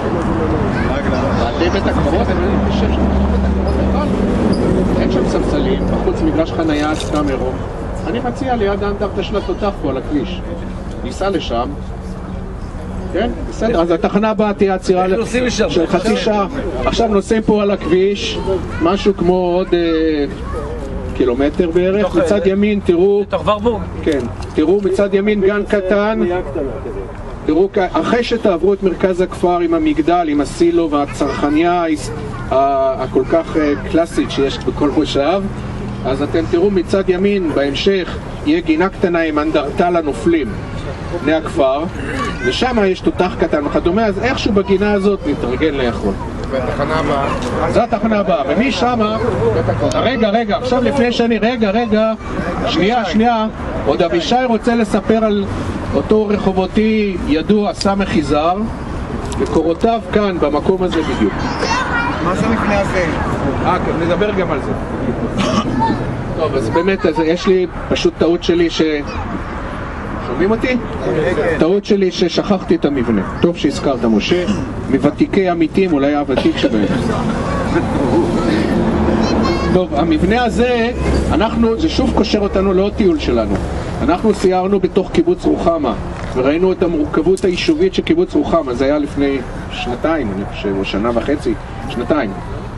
בתי בית הקברות, אני חושב שבית הקברות בכלל אין שם ספסלים, בחוץ מגרש חנייה, סתם עירום. אני מציע ליד האנדרטה של התותח פה על הכביש. ניסע לשם. כן? בסדר, אז התחנה הבאה תהיה עצירה של חצי שעה. עכשיו נוסעים פה על הכביש, משהו כמו עוד קילומטר בערך. מצד ימין תראו... בתוך ורבורג. כן, תראו מצד ימין גן קטן. תראו, אחרי שתעברו את מרכז הכפר עם המגדל, עם הסילו והצרכניה הכל כך קלאסית שיש בכל מושב, אז אתם תראו מצד ימין בהמשך יהיה גינה קטנה עם אנדרטה לנופלים בני הכפר, ושם יש תותח קטן וכדומה, אז איכשהו בגינה הזאת נתארגן לאכול. והתחנה הבאה? זו התחנה הבאה, ומי שמה... רגע, רגע, עכשיו לפני שאני... רגע, רגע, שנייה, שנייה, עוד אבישי רוצה לספר על אותו רחובותי ידוע, סמך יזהר, וקורותיו כאן, במקום הזה בדיוק. מה זה לפני הזה? אה, נדבר גם על זה. טוב, אז באמת, אז יש לי פשוט טעות שלי ש... שומעים אותי? טעות שלי ששכחתי את המבנה. טוב שהזכרת, משה, מוותיקי עמיתים, אולי הוותיק שבהם. טוב, המבנה הזה, אנחנו, זה שוב קושר אותנו לעוד טיול שלנו. אנחנו סיירנו בתוך קיבוץ רוחמה, וראינו את המורכבות היישובית של קיבוץ רוחמה. זה היה לפני שנתיים, אני חושב, או שנה וחצי, שנתיים.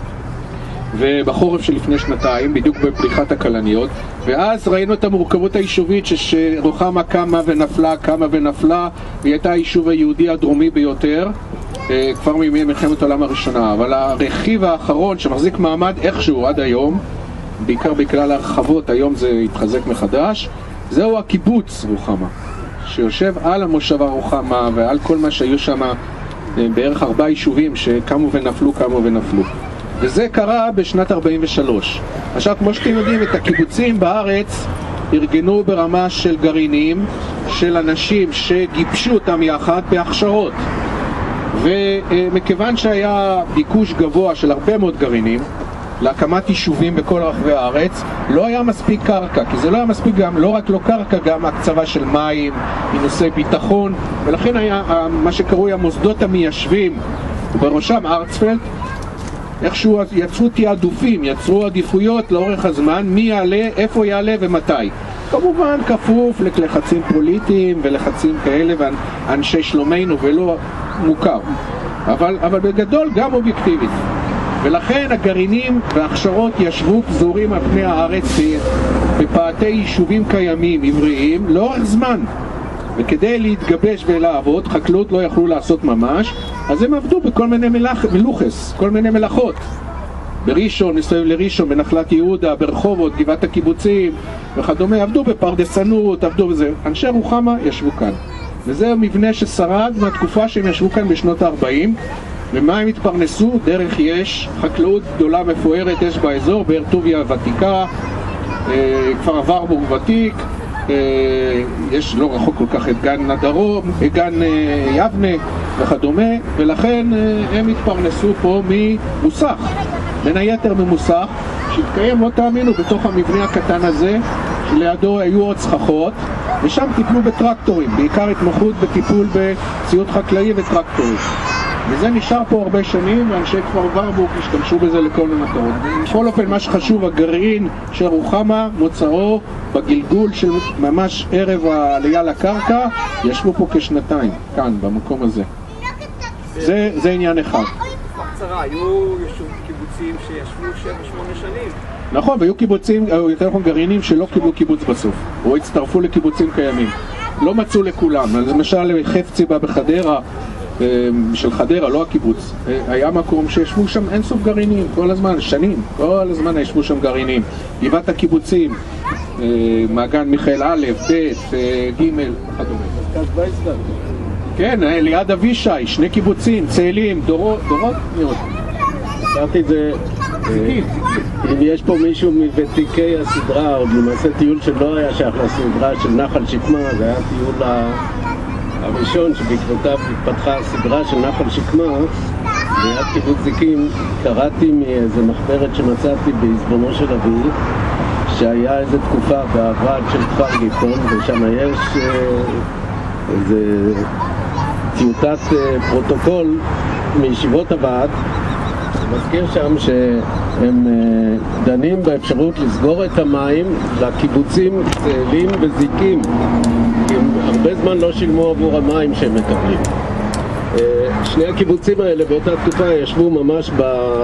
ובחורף שלפני שנתיים, בדיוק בפריחת הכלניות, ואז ראינו את המורכבות היישובית שרוחמה קמה ונפלה, קמה ונפלה, והיא הייתה היישוב היהודי הדרומי ביותר, כבר מימי מלחמת העולם הראשונה. אבל הרכיב האחרון שמחזיק מעמד איכשהו עד היום, בעיקר בכלל הרחבות, היום זה התחזק מחדש, זהו הקיבוץ רוחמה, שיושב על המושבה רוחמה ועל כל מה שהיו שם, בערך ארבעה יישובים שקמו ונפלו, קמו ונפלו. וזה קרה בשנת ארבעים ושלוש. עכשיו, כמו שאתם יודעים, את הקיבוצים בארץ ארגנו ברמה של גרעינים, של אנשים שגיבשו אותם יחד בהכשרות. ומכיוון שהיה ביקוש גבוה של הרבה מאוד גרעינים להקמת יישובים בכל רחבי הארץ, לא היה מספיק קרקע, כי זה לא היה מספיק גם, לא רק לא קרקע, גם הקצבה של מים, נושאי ביטחון, ולכן היה מה שקרוי המוסדות המיישבים, ובראשם ארצפלד, איכשהו יצרו תיעדופים, יצרו עדיפויות לאורך הזמן, מי יעלה, איפה יעלה ומתי. כמובן כפוף ללחצים פוליטיים ולחצים כאלה ואנשי שלומנו ולא מוכר. אבל, אבל בגדול גם אובייקטיבית. ולכן הגרעינים וההכשרות ישבו פזורים על פני הארץ בפאתי יישובים קיימים עבריים לאורך זמן. וכדי להתגבש ולעבוד, חקלאות לא יכלו לעשות ממש, אז הם עבדו בכל מיני מלאכ... מלוכס, כל מיני מלאכות. בראשון, מסביב לראשון, בנחלת יהודה, ברחובות, גבעת הקיבוצים וכדומה, עבדו בפרדסנות, עבדו בזה. אנשי רוחמה ישבו כאן. וזה מבנה ששרד מהתקופה שהם ישבו כאן בשנות ה-ארבעים. ומה הם התפרנסו? דרך יש, חקלאות גדולה מפוארת יש באזור, באר טוביה הוותיקה, כפר הוורבורג ותיק, יש לא רחוק כל כך את גן הדרום, גן יבנה וכדומה, ולכן הם התפרנסו פה ממוסך, בין היתר ממוסך, שהתקיים, לא תאמינו, בתוך המבנה הקטן הזה, שלידו היו עוד סככות, ושם טיפלו בטרקטורים, בעיקר התמחות בטיפול בציוד חקלאי וטרקטורים. וזה נשאר פה הרבה שנים, ואנשי כפר ורבורג השתמשו בזה לכל המטרות. בכל אופן, מה שחשוב, הגרעין של רוחמה, מוצאו בגלגול של ממש ערב העלייה לקרקע, ישבו פה כשנתיים, כאן, במקום הזה. זה, זה עניין אחד. בקצרה, היו קיבוצים שישבו שבע שמונה שנים. נכון, והיו קיבוצים, או יותר נכון גרעינים שלא קיבלו קיבוץ בסוף, או הצטרפו לקיבוצים קיימים. לא מצאו לכולם, אז למשל חפציבה בחדרה, של חדרה, לא הקיבוץ, היה מקום שישבו שם אין סוף גרעינים, כל הזמן, שנים, כל הזמן ישבו שם גרעינים. גבעת הקיבוצים, מעגן מיכאל א', ב', ג', וכדומה. מרכז וייסגל. כן, ליד אבישי, שני קיבוצים, צאלים, דורות, דורות מאוד. אמרתי את זה, אם יש פה מישהו מוותיקי הסדרה, או למעשה טיול שלא היה שייך לסדרה של נחל שקמה, זה היה טיול הראשון שבעקבותיו התפתחה הסדרה של נחל שקמה ליד קיבוץ זיקים. קראתי מאיזה מחברת שמצאתי בעזבונו של אבי, שהיה איזו תקופה בעבד של כפר גיפטון, ושם יש איזה טיוטת פרוטוקול מישיבות הוועד. מזכיר שם שהם דנים באפשרות לסגור את המים לקיבוצים צאלים וזיקים, כי הם הרבה זמן לא שילמו עבור המים שהם מקבלים. שני הקיבוצים האלה באותה תקופה ישבו ממש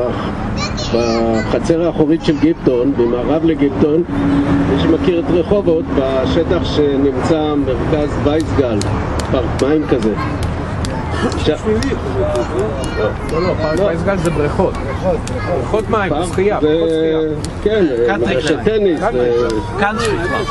בחצר האחורית של גיפטון, במערב לגיפטון. מי שמכיר את רחובות, בשטח שנמצא מרכז וייסגל, פארק מים כזה. לא, לא, פארק וייסגל זה בריכות. בריכות מים, שחייה, בריכות שחייה. כן, מגרשי טניס. קאנטרי.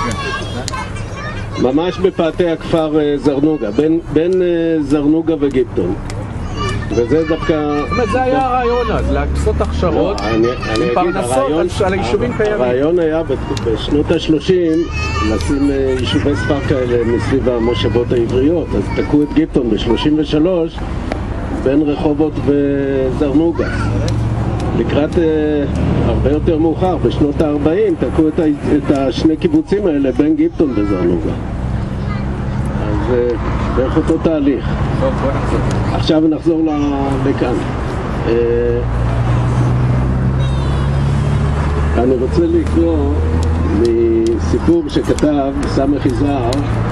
ממש בפאתי הכפר זרנוגה, בין זרנוגה וגיפטון. וזה דווקא... זה היה הרעיון אז, להקצות הכשרות עם פרנסות על היישובים קיימים. הרעיון היה בשנות ה-שלושים לשים יישובי ספר כאלה מסביב המושבות העבריות. אז תקעו את גיפטון ב-שלושים ושלוש בין רחובות וזרנוגה. לקראת הרבה יותר מאוחר, בשנות ה-ארבעים, תקעו את השני קיבוצים האלה בין גיפטון וזרנוגה. אז בערך אותו תהליך. טוב, בוא נחזור. עכשיו נחזור לכאן. אני רוצה לקרוא מסיפור שכתב סמך יזהר.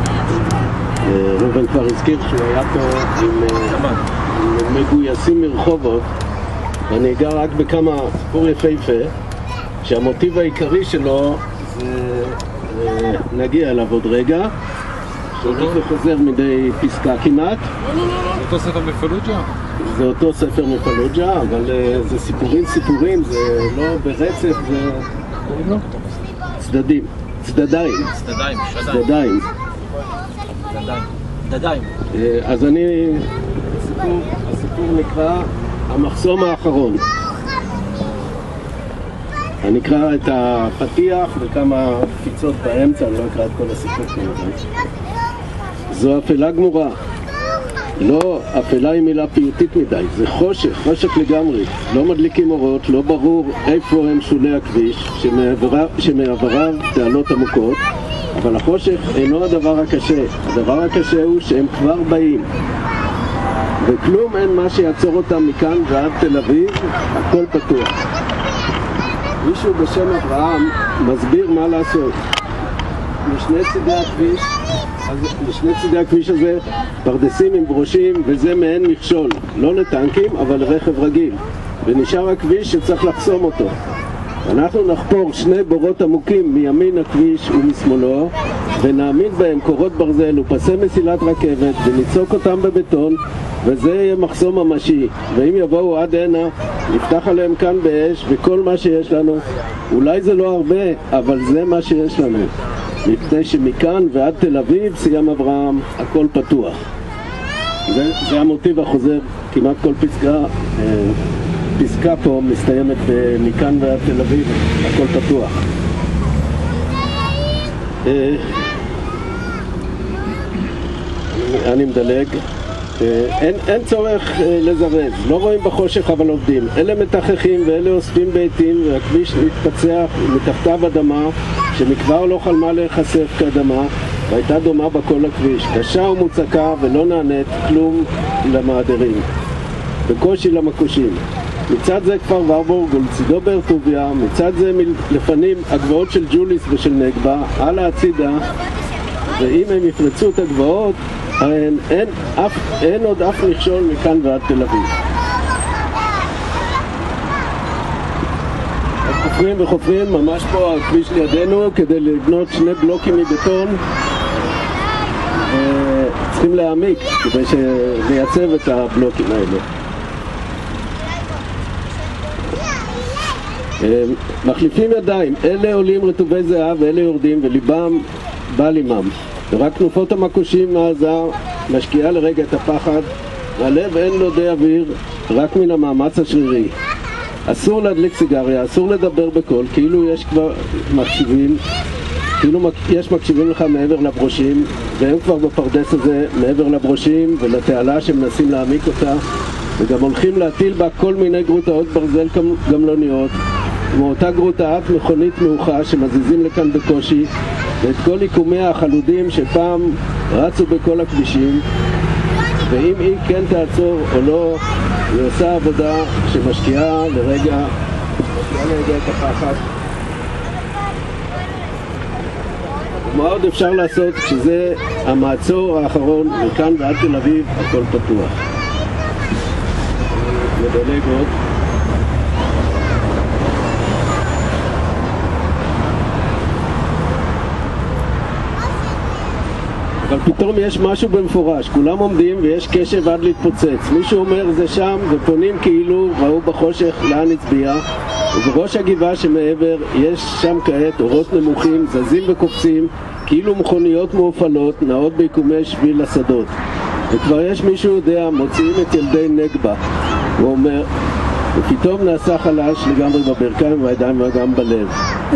ראובן כבר הזכיר שהוא היה פה עם, עם מגויסים מרחובות. אני אגע רק בכמה סיפור יפהפה, שהמוטיב העיקרי שלו זה, נגיע אליו עוד רגע, שהולך וחוזר מדי פסקה כמעט. זה אותו ספר מפלוג'ה? זה אותו ספר מפלוג'ה, אבל זה סיפורים סיפורים, זה לא ברצף, זה צדדים, צדדיים. צדדיים, צדדיים. צדדיים. אז אני, הסיפור, הסיפור נקרא המחסום האחרון. אני אקרא את הפתיח וכמה קפיצות באמצע, אני לא אקרא את כל הסיפור כמובן. זו אפלה גמורה. לא, אפלה היא מילה פיוטית מדי, זה חושך, חושך לגמרי. לא מדליקים אורות, לא ברור איפה הם שולי הכביש, שמעבריו תעלות עמוקות, אבל החושך אינו הדבר הקשה. הדבר הקשה הוא שהם כבר באים, וכלום אין מה שיעצור אותם מכאן ועד תל אביב, הכל פתוח. מישהו בשם אברהם מסביר מה לעשות. משני צידי הכביש, אז משני צידי הכביש הזה פרדסים עם ברושים, וזה מעין מכשול, לא לטנקים אבל לרכב רגיל, ונשאר הכביש שצריך לחסום אותו. אנחנו נחפור שני בורות עמוקים מימין הכביש ומשמאלו, ונעמיד בהם קורות ברזל ופסי מסילת רכבת וניצוק אותם בבטון, וזה יהיה מחסום ממשי. ואם יבואו עד הנה, נפתח עליהם כאן באש וכל מה שיש לנו. אולי זה לא הרבה, אבל זה מה שיש לנו, מפני שמכאן ועד תל אביב, סיים אברהם, הכל פתוח. זה, זה המוטיב החוזר, כמעט כל פסקה פסקה פה מסתיימת מכאן ועד תל אביב, הכל פתוח. אני מדלג. אין, אין צורך לזרז, לא רואים בחושך אבל עובדים. אלה מתחכים ואלה אוספים בעתים, והכביש מתפצח מתחתיו אדמה שמכבר לא חלמה להיחשף כאדמה, והייתה דומה בכל הכביש, קשה ומוצקה ולא נענית כלום למעדרים, בקושי למקושים. מצד זה כפר ורבורג ולצידו באר-טוביה, מצד זה לפנים הגבעות של ג'וליס ושל נגבה, על הצידה, ואם הם יפרצו את הגבעות, אין, אין, אף, אין עוד אף מכשול מכאן ועד תל אביב. אז חופרים וחופרים, ממש פה הכביש לידינו, כדי לבנות שני בלוקים מבטון, צריכים להעמיק כדי לייצב את הבלוקים האלה. מחליפים ידיים, אלה עולים רטובי זהב ואלה יורדים וליבם בא לימם, ורק תנופות המקושים מהזר משקיעה לרגע את הפחד, והלב אין לו די אוויר רק מן המאמץ השרירי. אסור להדליק סיגריה, אסור לדבר בקול, כאילו יש כבר מקשיבים, כאילו יש מקשיבים לך מעבר לברושים, והם כבר בפרדס הזה מעבר לברושים ולתעלה שמנסים להעמיק אותה, וגם הולכים להטיל בה כל מיני גרוטאות ברזל גמלוניות, כמו אותה גרוטאת מכונית מאוחה שמזיזים לכאן בקושי, ואת כל עיקומיה החלודים שפעם רצו בכל הכבישים, ואם היא כן תעצור או לא, היא עושה עבודה שמשקיעה לרגע, משקיעה לרגע את הפחד. ומה עוד אפשר לעשות כשזה המעצור האחרון, וכאן ועד תל אביב הכל פתוח. מדלג עוד. אבל פתאום יש משהו במפורש, כולם עומדים ויש קשב עד להתפוצץ. מישהו אומר זה שם, ופונים כאילו ראו בחושך לאן הצביע, ובראש הגבעה שמעבר יש שם כעת אורות נמוכים זזים וקופצים כאילו מכוניות מאופלות נעות בעיקומי שביל השדות, וכבר יש מישהו יודע, מוציאים את ילדי נגבה. הוא אומר, ופתאום נעשה חלש לגמרי בברכיים והידיים וגם בלב.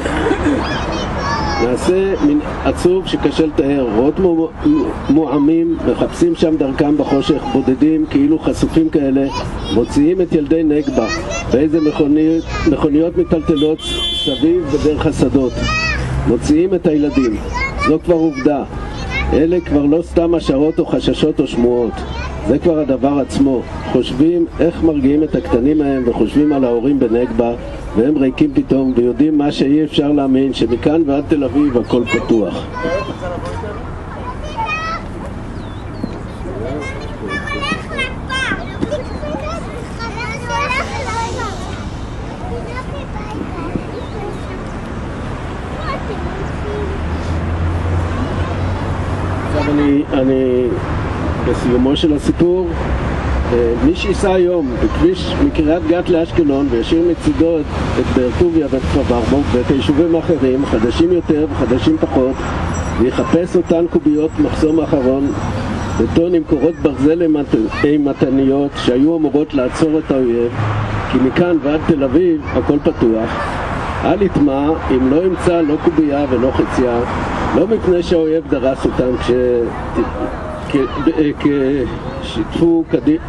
נעשה מין עצוב שקשה לתאר, רואות מועמים מחפשים שם דרכם בחושך, בודדים כאילו חשופים כאלה, מוציאים את ילדי נגבה באיזה מכוניות, מכוניות מטלטלות סביב בדרך השדות, מוציאים את הילדים. זו כבר עובדה, אלה כבר לא סתם השערות או חששות או שמועות, זה כבר הדבר עצמו. חושבים איך מרגיעים את הקטנים מהם וחושבים על ההורים בנגבה, והם ריקים פתאום ויודעים מה שאי אפשר להאמין, שמכאן ועד תל אביב הכל פתוח. עכשיו אני, אני בסיומו של הסיפור, מי שייסע היום בכביש מקריית גת לאשקלון וישאיר מצידו את, את באר טוביה ואת כפר ברבורג ואת היישובים האחרים, חדשים יותר וחדשים פחות, ויחפש אותן קוביות מחסום האחרון, בטון עם קורות ברזל אימתניות שהיו אמורות לעצור את האויב, כי מכאן ועד תל אביב הכל פתוח. אל יטמע אם לא ימצא לא קובייה ולא חצייה, לא מפני שהאויב דרס אותם כש... כששיתפו קדימה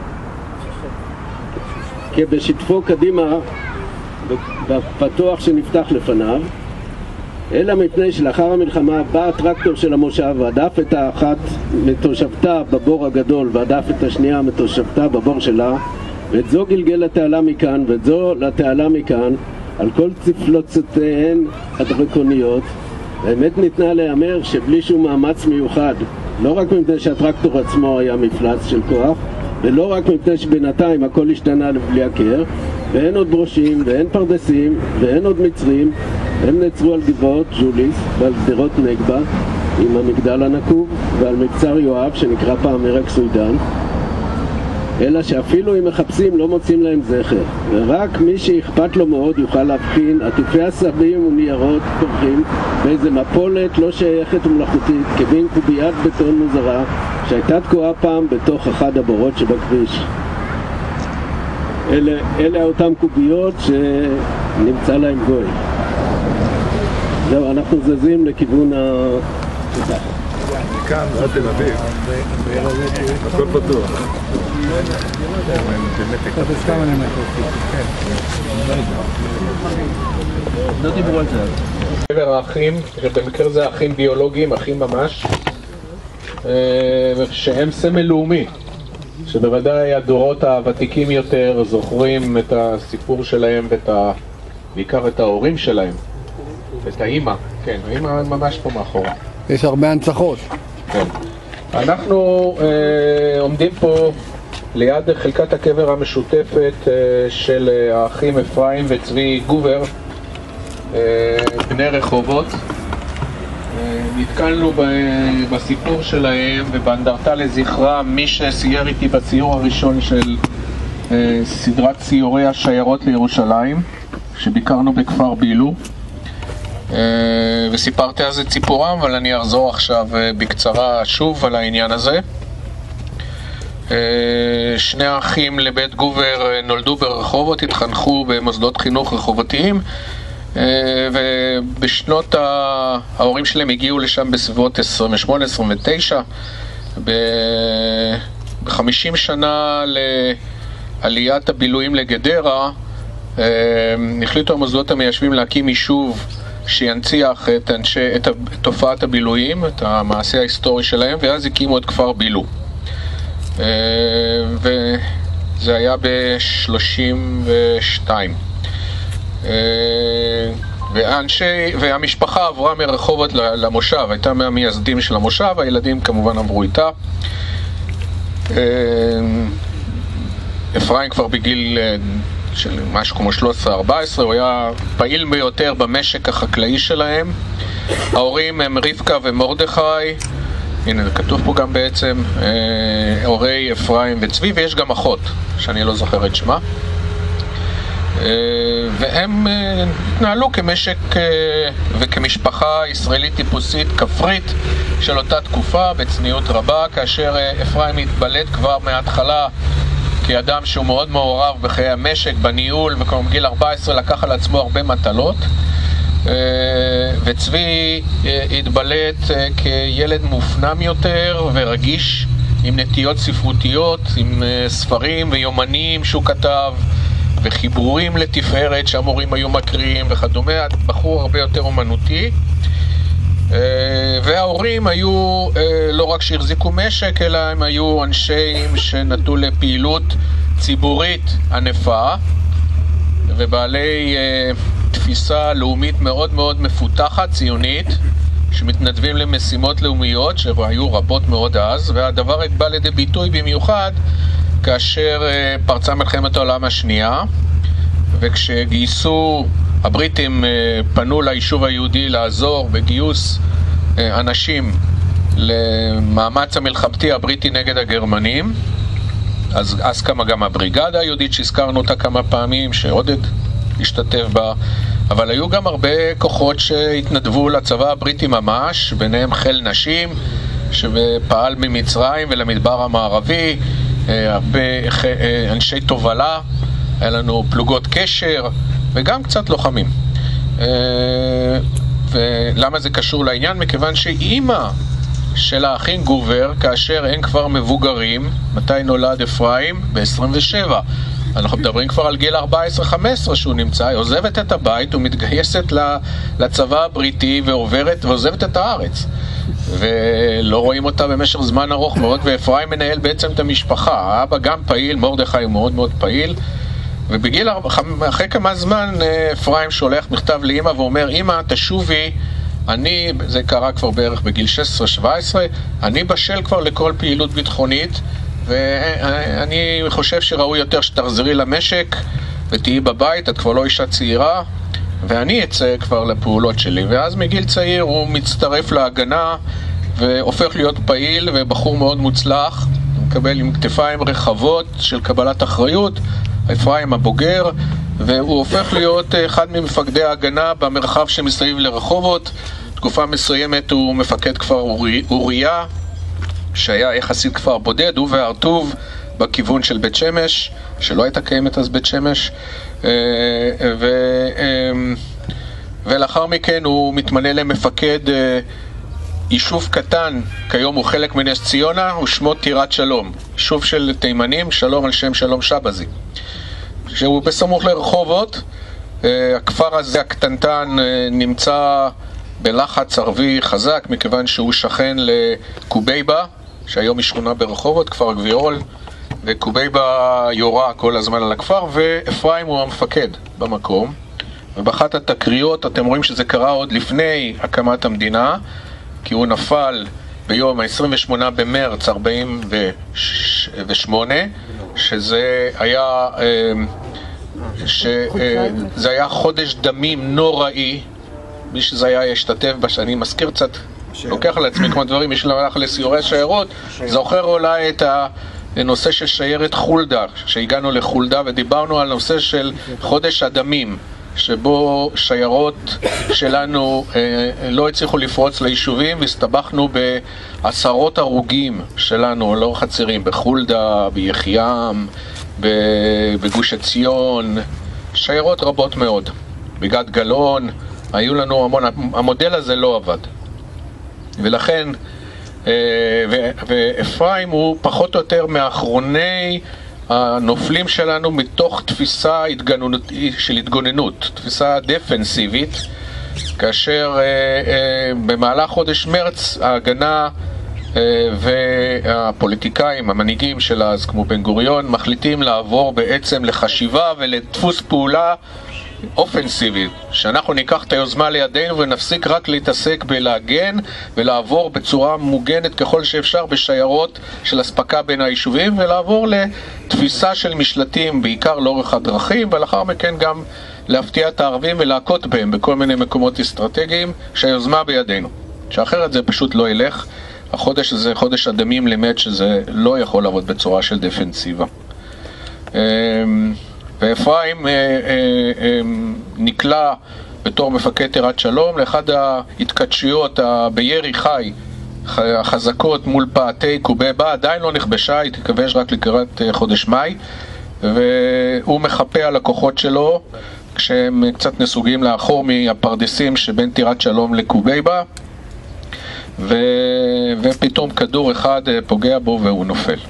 כשבשיתפו קדימה בפתוח שנפתח לפניו, אלא מפני שלאחר המלחמה בא הטרקטור של המושב והדף את האחת מתושבתה בבור הגדול והדף את השנייה מתושבתה בבור שלה, ואת זו גלגל לתעלה מכאן ואת זו לתעלה מכאן על כל צפלוצותיהן הדרקוניות. האמת ניתנה להיאמר שבלי שום מאמץ מיוחד, לא רק מפני שהטרקטור עצמו היה מפלץ של כוח, ולא רק מפני שבינתיים הכל השתנה לבלי הכר, ואין עוד ברושים ואין פרדסים ואין עוד מצרים, הם נעצרו על גבעות ג'וליס ועל גדרות נגבה עם המגדל הנקוב ועל מבצר יואב שנקרא פעם מרק סוידן, אלא שאפילו אם מחפשים לא מוצאים להם זכר, ורק מי שאכפת לו מאוד יוכל להבחין עטופי עשבים וניירות פורחים באיזה מפולת לא שייכת ומלאכותית כבין קוביית בטון מוזרה שהייתה תקועה פעם בתוך אחד הבורות שבכביש. אלה, אלה אותם קוביות שנמצא להם גוי. זהו, אנחנו זזים לכיוון ה... מכאן ועד תל אביב הכל פתוח. לא דיברו על זה. קבר האחים, במקרה זה אחים ביולוגיים, אחים ממש, שהם סמל לאומי, שבוודאי הדורות הוותיקים יותר זוכרים את הסיפור שלהם ובעיקר את ההורים שלהם, את האמא, כן, האמא ממש פה מאחורה. יש הרבה הנצחות. כן. אנחנו אה, עומדים פה ליד חלקת הקבר המשותפת אה, של האחים אפרים וצבי גובר, אה, בני רחובות. אה, נתקלנו ב, בסיפור שלהם ובאנדרטה לזכרם. מי שסייר איתי בציור הראשון של אה, סדרת ציורי השיירות לירושלים, שביקרנו בכפר בילו, וסיפרתי על זה ציפורם, אבל אני אחזור עכשיו בקצרה שוב על העניין הזה. שני האחים לבית גובר נולדו ברחובות, התחנכו במוסדות חינוך רחובתיים, ובשנות ההורים שלהם הגיעו לשם בסביבות עשרים ושמונה עשרים ותשע. ב-חמישים שנה לעליית הבילויים לגדרה החליטו המוסדות המיישבים להקים יישוב שינציח את, אנשי, את תופעת הבילויים, את המעשה ההיסטורי שלהם, ואז הקימו את כפר בילו. וזה היה ב-שלושים ושתיים. ואנשי, והמשפחה עברה מרחובות למושב, הייתה מהמייסדים של המושב, הילדים כמובן עברו איתה. אפרים כבר בגיל של משהו כמו שלוש עשרה ארבע עשרה, הוא היה פעיל ביותר במשק החקלאי שלהם. ההורים הם רבקה ומרדכי, הנה זה כתוב פה גם בעצם, הורי אפרים וצבי, ויש גם אחות שאני לא זוכר את שמה, והם התנהלו כמשק וכמשפחה ישראלית טיפוסית כפרית של אותה תקופה בצניעות רבה, כאשר אפרים התבלט כבר מההתחלה כאדם שהוא מאוד מעורב בחיי המשק, בניהול, וכבר מגיל ארבע עשרה לקח על עצמו הרבה מטלות, וצבי התבלט כילד מופנם יותר ורגיש, עם נטיות ספרותיות, עם ספרים ויומנים שהוא כתב וחיבורים לתפארת שהמורים היו מקריאים וכדומה, בחור הרבה יותר אומנותי. וההורים היו לא רק שהחזיקו משק, אלא הם היו אנשים שנטו לפעילות ציבורית ענפה ובעלי תפיסה לאומית מאוד מאוד מפותחת, ציונית, שמתנדבים למשימות לאומיות שהיו רבות מאוד אז, והדבר בא לידי ביטוי במיוחד כאשר פרצה מלחמת העולם השנייה, וכשגייסו, הבריטים פנו ליישוב היהודי לעזור בגיוס אנשים למאמץ המלחמתי הבריטי נגד הגרמנים. אז, אז קמה גם הבריגדה היהודית שהזכרנו אותה כמה פעמים, שעודד השתתף בה, אבל היו גם הרבה כוחות שהתנדבו לצבא הבריטי ממש, ביניהם חיל נשים שפעל ממצרים ולמדבר המערבי, הרבה אנשי תובלה, היה לנו פלוגות קשר וגם קצת לוחמים. ולמה זה קשור לעניין? מכיוון שאימא של האחים גובר, כאשר הם כבר מבוגרים, מתי נולד אפרים? ב-עשרים ושבע. אנחנו מדברים כבר על גיל ארבע עשרה חמש עשרה שהוא נמצא, היא עוזבת את הבית ומתגייסת לצבא הבריטי ועוברת ועוזבת את הארץ. ולא רואים אותה במשך זמן ארוך מאוד, ואפרים מנהל בעצם את המשפחה. האבא גם פעיל, מרדכי הוא מאוד מאוד פעיל, ובגיל, אחרי כמה זמן אפרים שולח מכתב לאמא ואומר, אמא תשובי, אני, זה קרה כבר בערך בגיל שש עשרה שבע עשרה, אני בשל כבר לכל פעילות ביטחונית, ואני חושב שראוי יותר שתחזרי למשק ותהיי בבית, את כבר לא אישה צעירה, ואני אצא כבר לפעולות שלי. ואז מגיל צעיר הוא מצטרף להגנה והופך להיות פעיל ובחור מאוד מוצלח, מקבל עם כתפיים רחבות של קבלת אחריות, אפרים הבוגר, והוא הופך להיות אחד ממפקדי ההגנה במרחב שמסביב לרחובות. תקופה מסוימת הוא מפקד כפר אורי, אוריה, שהיה יחסית כפר בודד, הוא והרטוב בכיוון של בית שמש, שלא הייתה קיימת אז בית שמש, ו... ולאחר מכן הוא מתמנה למפקד יישוב קטן, כיום הוא חלק מנס ציונה, הוא שמו טירת שלום, יישוב של תימנים, שלום על שם שלום שבזי, שהוא בסמוך לרחובות. הכפר הזה הקטנטן נמצא בלחץ ערבי חזק, מכיוון שהוא שכן לקובייבה, שהיום היא שכונה ברחובות, כפר גבירול, וקובייבה יורה כל הזמן על הכפר, ואפרים הוא המפקד במקום. ובאחת התקריות אתם רואים שזה קרה עוד לפני הקמת המדינה, כי הוא נפל ביום ה-עשרים ושמונה במרץ ארבעים ושמונה, שזה היה, שזה היה חודש דמים נוראי. מי שזה היה ישתתף בשני, מזכיר קצת, לוקח על עצמי כמו דברים, מי שהלך לסיורי שיירות, זוכר אולי את הנושא של שיירת חולדה, שהגענו לחולדה ודיברנו על נושא של חודש הדמים, שבו שיירות שלנו אה, לא הצליחו לפרוץ ליישובים, והסתבכנו בעשרות הרוגים שלנו לאורך הצירים, בחולדה, ביחיים, בגוש עציון, שיירות רבות מאוד, בגת גלון, היו לנו המון, המודל הזה לא עבד. ולכן, ואפרים הוא פחות או יותר מאחרוני הנופלים שלנו מתוך תפיסה של התגוננות, תפיסה דפנסיבית, כאשר במהלך חודש מרץ ההגנה והפוליטיקאים, המנהיגים של אז, כמו בן גוריון, מחליטים לעבור בעצם לחשיבה ולדפוס פעולה אופנסיבית, שאנחנו ניקח את היוזמה לידינו ונפסיק רק להתעסק בלהגן ולעבור בצורה מוגנת ככל שאפשר בשיירות של הספקה בין היישובים, ולעבור לתפיסה של משלטים בעיקר לאורך הדרכים, ולאחר מכן גם להפתיע את הערבים ולהכות בהם בכל מיני מקומות אסטרטגיים, שהיוזמה בידינו, שאחרת זה פשוט לא ילך. החודש הזה, חודש הדמים, לימד שזה לא יכול לעבוד בצורה של דפנסיבה. ואפרים אה, אה, אה, נקלע בתור מפקד טירת שלום לאחד ההתקדשויות בירי חי החזקות מול פעתי קובייבה, עדיין לא נכבשה, היא תכבש רק לקראת חודש מאי, והוא מחפה על הכוחות שלו כשהם קצת נסוגים לאחור מהפרדסים שבין טירת שלום לקובייבה, ו... ופתאום כדור אחד פוגע בו והוא נופל.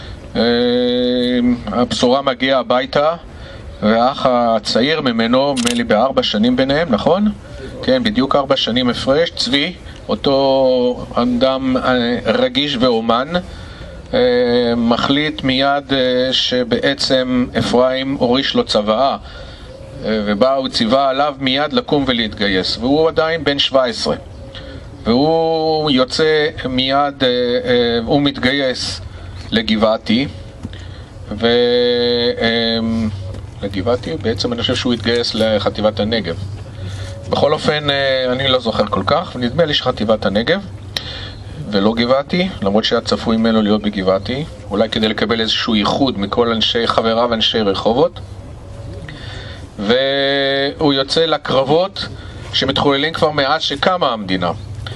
הבשורה מגיעה הביתה, והאח הצעיר ממנו, מלי בארבע שנים ביניהם, נכון? כן, בדיוק ארבע שנים הפרש, צבי, אותו אדם רגיש ואומן, מחליט מיד שבעצם אפרים הוריש לו צוואה, ובא הוא ציווה עליו מיד לקום ולהתגייס, והוא עדיין בן שבע עשרה, והוא יוצא מיד, הוא מתגייס לגבעתי, ו... לגבעתי, בעצם אני חושב שהוא התגייס לחטיבת הנגב. בכל אופן, אני לא זוכר כל כך, נדמה לי שחטיבת הנגב, ולא גבעתי, למרות שהיה צפוי ממנו להיות בגבעתי, אולי כדי לקבל איזשהו ייחוד מכל אנשי חבריו ואנשי רחובות, והוא יוצא לקרבות שמתחוללים כבר מאז שקמה המדינה.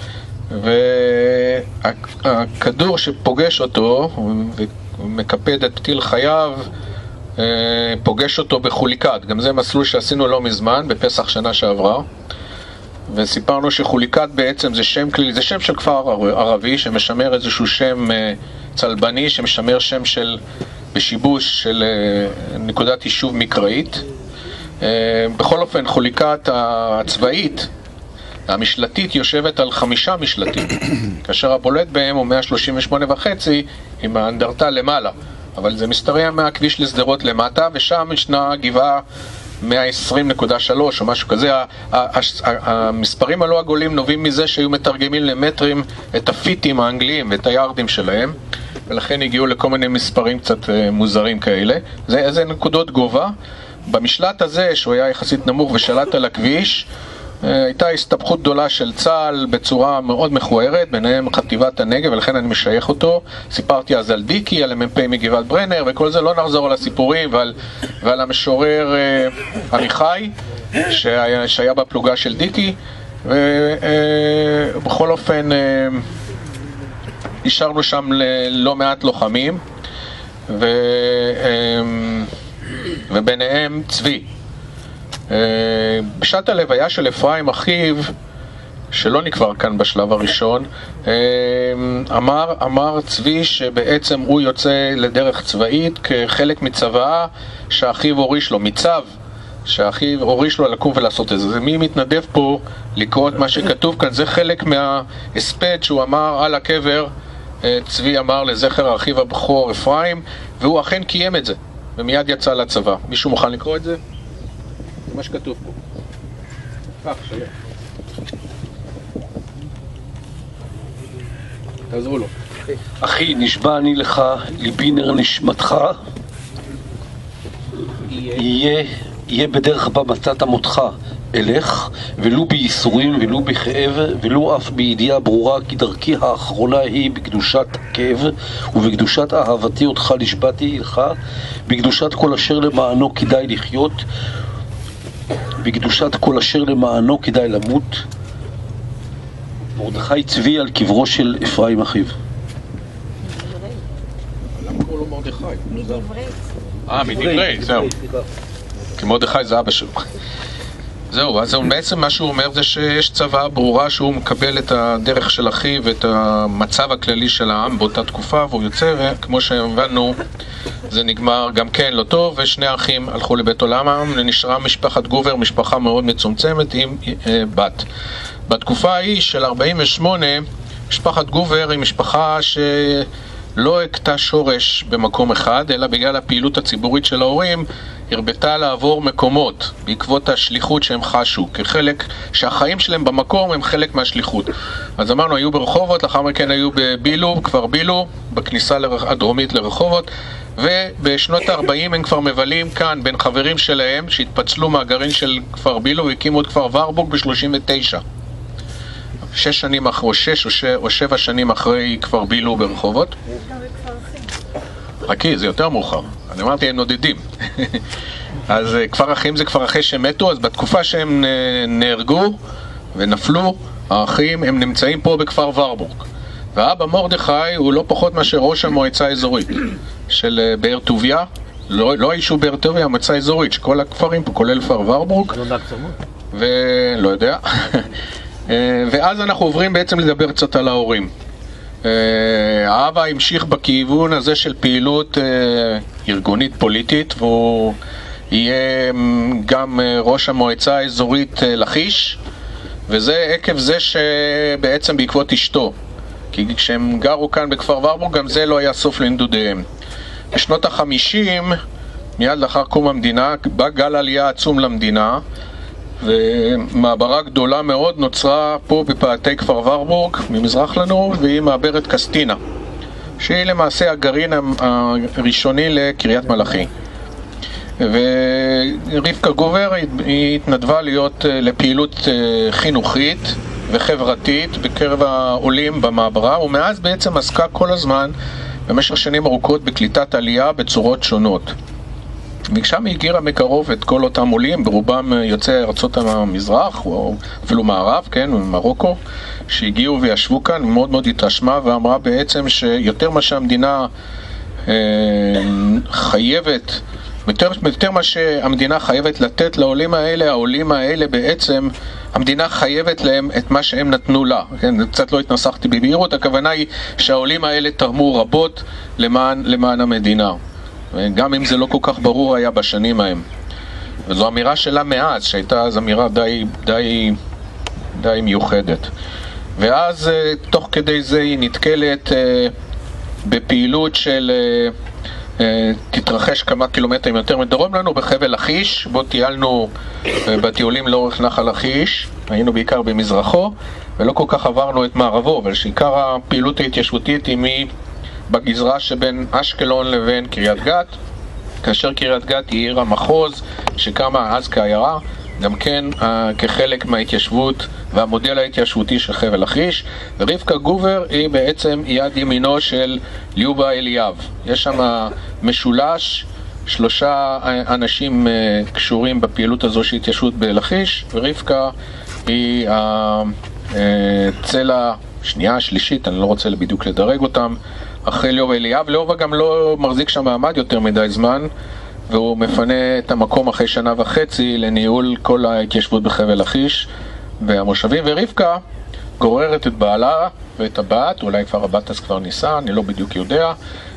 והכדור שפוגש אותו ומקפד את פתיל חייו פוגש אותו בחוליקת. גם זה מסלול שעשינו לא מזמן, בפסח שנה שעברה, וסיפרנו שחוליקת בעצם זה שם כלילי, זה שם של כפר ערבי שמשמר איזשהו שם צלבני, שמשמר שם של בשיבוש של נקודת יישוב מקראית. בכל אופן, חוליקת הצבאית המשלטית יושבת על חמישה משלטים, כאשר הבולט בהם הוא מאה שלושים ושמונה וחצי עם האנדרטה למעלה, אבל זה מסתרע מהכביש לשדרות למטה, ושם ישנה גבעה מאה ועשרים נקודה שלוש או משהו כזה. המספרים הלא עגולים נובעים מזה שהיו מתרגמים למטרים את הפיטים האנגליים ואת היארדים שלהם, ולכן הגיעו לכל מיני מספרים קצת מוזרים כאלה. זה, זה נקודות גובה. במשלט הזה, שהוא היה יחסית נמוך ושלט על הכביש, הייתה הסתבכות גדולה של צה"ל בצורה מאוד מכוערת, ביניהם חטיבת הנגב, ולכן אני משייך אותו. סיפרתי אז על דיקי, על המ"פ מגבעת ברנר, וכל זה לא נחזור על הסיפורים, ועל, ועל המשורר אה, עמיחי, שהיה, שהיה בפלוגה של דיקי, ובכל אה, אופן אה, נשארנו שם ללא מעט לוחמים, ו, אה, וביניהם צבי. בשעת הלוויה של אפרים אחיו, שלא נקבר כאן בשלב הראשון, אמר, אמר צבי שבעצם הוא יוצא לדרך צבאית כחלק מצוואה שאחיו הוריש לו, מצו שאחיו הוריש לו לקום ולעשות את זה. זה מי מתנדב פה לקרוא את מה שכתוב כאן, זה חלק מההספד שהוא אמר על הקבר. צבי אמר לזכר אחיו הבכור אפרים, והוא אכן קיים את זה ומיד יצא לצבא. מישהו מוכן לקרוא את זה? מה שכתוב פה. כך, שהיה. תעזרו לו. אחי, נשבע אני לך, ליבי נר נשמתך, יהיה, יהיה בדרך בה מצאת מותך, אלך, ולו בייסורים, ולו בכאב, ולו אף בידיעה ברורה, כי דרכי האחרונה היא בקדושת הכאב, ובקדושת אהבתי אותך נשבעתי לך, בקדושת כל אשר למענו כדאי לחיות, בקדושת כל אשר למענו כדאי למות. מרדכי צבי על קברו של אפרים אחיו. למה קוראים לו מרדכי? מדברי. אה, מדברי, זהו. כי מרדכי זה אבא שלו. זהו, אז בעצם מה שהוא אומר זה שיש צוואה ברורה שהוא מקבל את הדרך של אחיו ואת המצב הכללי של העם באותה תקופה, והוא יוצא, וכמו שהבנו זה נגמר גם כן לא טוב, ושני האחים הלכו לבית עולמם, ונשארה משפחת גובר, משפחה מאוד מצומצמת עם אה, בת. בתקופה ההיא של ארבעים ושמונה, משפחת גובר היא משפחה שלא הקטה שורש במקום אחד, אלא בגלל הפעילות הציבורית של ההורים, הרבתה לעבור מקומות בעקבות השליחות שהם חשו, כחלק שהחיים שלהם במקום הם חלק מהשליחות. אז אמרנו, היו ברחובות, לאחר מכן היו בבילו, כפר בילו, בכניסה הדרומית לרחובות, ובשנות ה-ארבעים הם כבר מבלים כאן בין חברים שלהם שהתפצלו מהגרעין של כפר בילו והקימו את כפר ורבורג ב-שלושים ותשע. שש שנים אחרי, או שש או, ש... או שבע שנים אחרי כפר בילו ברחובות. חכי, זה יותר מאוחר. אני אמרתי, הם נודדים. אז כפר אחים זה כבר אחרי שהם מתו, אז בתקופה שהם נהרגו ונפלו, האחים הם נמצאים פה בכפר ורבורג. והאבא מרדכי הוא לא פחות מאשר ראש המועצה האזורית של באר טוביה, לא, לא היישוב באר טוביה, המועצה האזורית, שכל הכפרים פה, כולל כפר ורבורג. ולא יודע. ואז אנחנו עוברים בעצם לדבר קצת על ההורים. האבא המשיך בכיוון הזה של פעילות ארגונית פוליטית, והוא יהיה גם ראש המועצה האזורית לכיש, וזה עקב זה שבעצם בעקבות אשתו, כי כשהם גרו כאן בכפר ורבורג גם זה לא היה סוף לנדודיהם. בשנות החמישים, מיד לאחר קום המדינה, בא גל עלייה עצום למדינה, ומעברה גדולה מאוד נוצרה פה בפאתי כפר ורבורג ממזרח לנו, והיא מעברת קסטינה, שהיא למעשה הגרעין הראשוני לקריית מלאכי. ורבקה גובר היא התנדבה להיות לפעילות חינוכית וחברתית בקרב העולים במעברה, ומאז בעצם עסקה כל הזמן במשך שנים ארוכות בקליטת עלייה בצורות שונות. ושם היא הגירה מקרוב את כל אותם עולים, ברובם יוצאי ארצות המזרח, או אפילו מערב, כן, ממרוקו, שהגיעו וישבו כאן, ומאוד מאוד התרשמה ואמרה בעצם שיותר מה שהמדינה אה, חייבת, יותר, יותר מה שהמדינה חייבת לתת לעולים האלה, העולים האלה בעצם, המדינה חייבת להם את מה שהם נתנו לה. כן, קצת לא התנסחתי בבהירות, הכוונה היא שהעולים האלה תרמו רבות למען, למען המדינה. גם אם זה לא כל כך ברור היה בשנים ההם. וזו אמירה שלה מאז, שהייתה אז אמירה די, די, די מיוחדת. ואז תוך כדי זה היא נתקלת בפעילות של תתרחש כמה קילומטרים יותר מדרום לנו בחבל לכיש, בו טיילנו בטיולים לאורך נחל לכיש, היינו בעיקר במזרחו ולא כל כך עברנו את מערבו, אבל שעיקר הפעילות ההתיישבותית היא מ... בגזרה שבין אשקלון לבין קריית גת, כאשר קריית גת היא עיר המחוז שקמה אז כעיירה, גם כן uh, כחלק מההתיישבות והמודל ההתיישבותי של חבל לכיש. ורבקה גובר היא בעצם יד ימינו של ליובה אליאב. יש שם משולש, שלושה אנשים uh, קשורים בפעילות הזו של התיישבות בלכיש, ורבקה היא הצלע שנייה, שלישית, אני לא רוצה בדיוק לדרג אותם, אחרי ליובה אליאב. ליובה גם לא מחזיק שם מעמד יותר מדי זמן, והוא מפנה את המקום אחרי שנה וחצי לניהול כל ההתיישבות בחבל לכיש והמושבים. ורבקה גוררת את בעלה ואת הבת, אולי כבר הבת אז כבר ניסה, אני לא בדיוק יודע,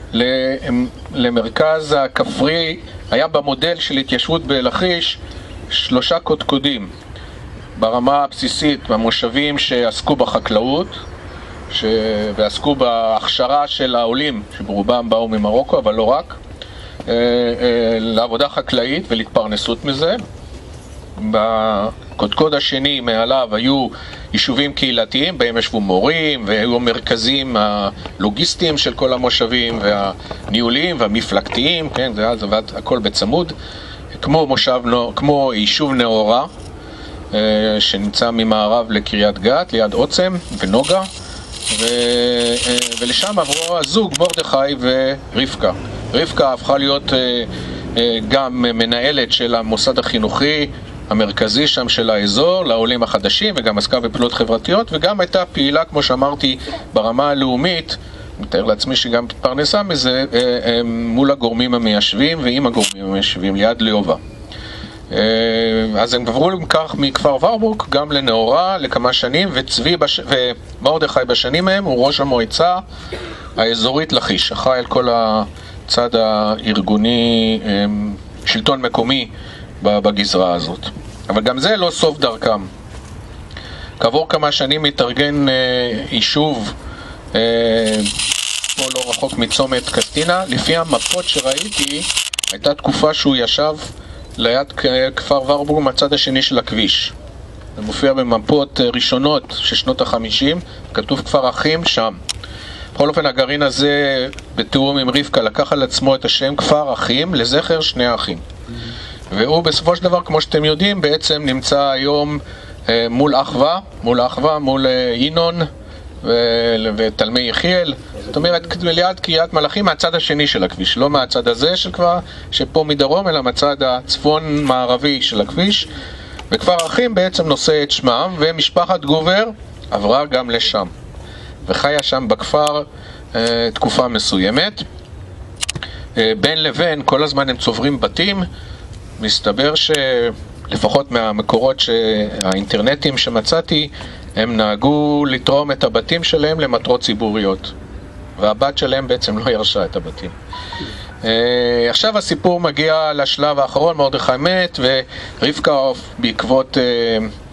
למרכז הכפרי. היה במודל של התיישבות בלכיש שלושה קודקודים ברמה הבסיסית, במושבים שעסקו בחקלאות ש... ועסקו בהכשרה של העולים שברובם באו ממרוקו, אבל לא רק, לעבודה חקלאית ולהתפרנסות מזה. בקודקוד השני מעליו היו יישובים קהילתיים, בהם ישבו מורים והיו מרכזים הלוגיסטיים של כל המושבים והניהוליים והמפלגתיים, כן, זה אז עבד הכל בצמוד, כמו מושב, כמו יישוב נאורה שנמצא ממערב לקריית גת ליד עוצם ונוגה, ו... ולשם עברו הזוג מרדכי ורבקה. רבקה הפכה להיות גם מנהלת של המוסד החינוכי המרכזי שם של האזור לעולים החדשים, וגם עסקה בפעולות חברתיות, וגם הייתה פעילה, כמו שאמרתי, ברמה הלאומית, מתאר לעצמי שגם פרנסה מזה, מול הגורמים המיישבים ועם הגורמים המיישבים ליד ליובה. אז הם עברו כך מכפר ורבורג גם לנאורה לכמה שנים, וצבי בש... ומרדכי בשנים מהם הוא ראש המועצה האזורית לכיש, אחראי על כל הצד הארגוני, שלטון מקומי בגזרה הזאת. אבל גם זה לא סוף דרכם. כעבור כמה שנים מתארגן יישוב פה לא רחוק מצומת קסטינה. לפי המפות שראיתי הייתה תקופה שהוא ישב ליד כפר ורבורג מהצד השני של הכביש. זה מופיע במפות ראשונות של שנות החמישים, כתוב כפר אחים שם. בכל אופן הגרעין הזה בתיאום עם רבקה לקח על עצמו את השם כפר אחים לזכר שני האחים. והוא בסופו של דבר, כמו שאתם יודעים, בעצם נמצא היום מול אחווה, מול אחווה, מול ינון ותלמי יחיאל. זאת אומרת, ליד קריית מלאכי מהצד השני של הכביש, לא מהצד הזה של כבר, שפה מדרום, אלא מהצד הצפון מערבי של הכביש. וכפר אחים בעצם נושא את שמם, ומשפחת גובר עברה גם לשם וחיה שם בכפר אה, תקופה מסוימת. אה, בין לבין כל הזמן הם צוברים בתים. מסתבר שלפחות מהמקורות האינטרנטיים שמצאתי, הם נהגו לתרום את הבתים שלהם למטרות ציבוריות, והבת שלהם בעצם לא ירשה את הבתים. עכשיו הסיפור מגיע לשלב האחרון, מרדכי מת, ורבקה בעקבות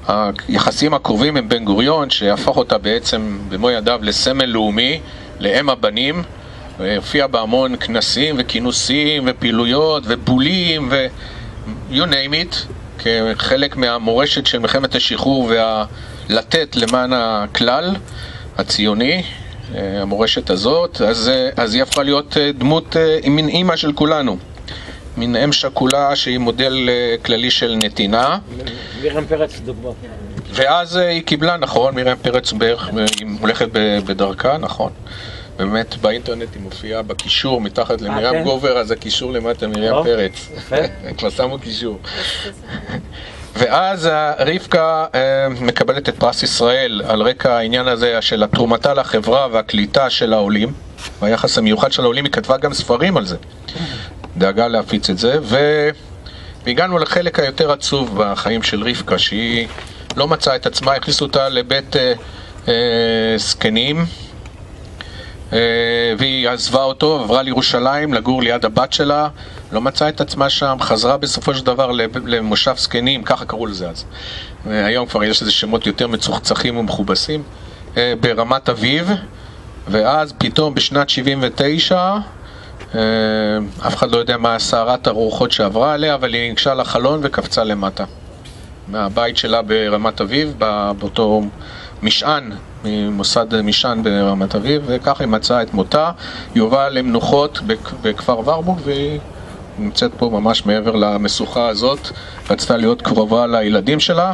היחסים הקרובים עם בן גוריון, שהפך אותה בעצם במו ידיו לסמל לאומי, לאם הבנים, והופיע בהמון כנסים וכינוסים ופעילויות ובולים ו... you name it, כחלק מהמורשת של מלחמת השחרור והלתת למען הכלל הציוני, המורשת הזאת. אז, אז היא הפכה להיות דמות, מין אימא של כולנו, מין אם שכולה שהיא מודל כללי של נתינה. מרים פרץ דוגמה. ואז היא קיבלה, נכון, מרים פרץ בערך, היא הולכת בדרכה, נכון. באמת באינטרנט היא מופיעה בקישור מתחת למרים גובר, אז הקישור למטה מרים פרץ. כבר שמו קישור. ואז רבקה מקבלת את פרס ישראל על רקע העניין הזה של התרומתה לחברה והקליטה של העולים, והיחס המיוחד של העולים. היא כתבה גם ספרים על זה, דאגה להפיץ את זה. והגענו לחלק היותר עצוב בחיים של רבקה, שהיא לא מצאה את עצמה, הכניסו אותה לבית זקנים, והיא עזבה אותו, עברה לירושלים לגור ליד הבת שלה, לא מצאה את עצמה שם, חזרה בסופו של דבר למושב זקנים, ככה קראו לזה אז. היום כבר יש איזה שמות יותר מצוחצחים ומכובסים, ברמת אביב. ואז פתאום בשנת שבעים ותשע, אף אחד לא יודע מה סערת הרוחות שעברה עליה, אבל היא ניגשה לחלון וקפצה למטה מהבית שלה ברמת אביב, באותו משען, ממוסד משען ברמת אביב, וככה היא מצאה את מותה. היא הובאה למנוחות בכפר ורבורג, והיא נמצאת פה ממש מעבר למשוכה הזאת. רצתה להיות קרובה לילדים שלה.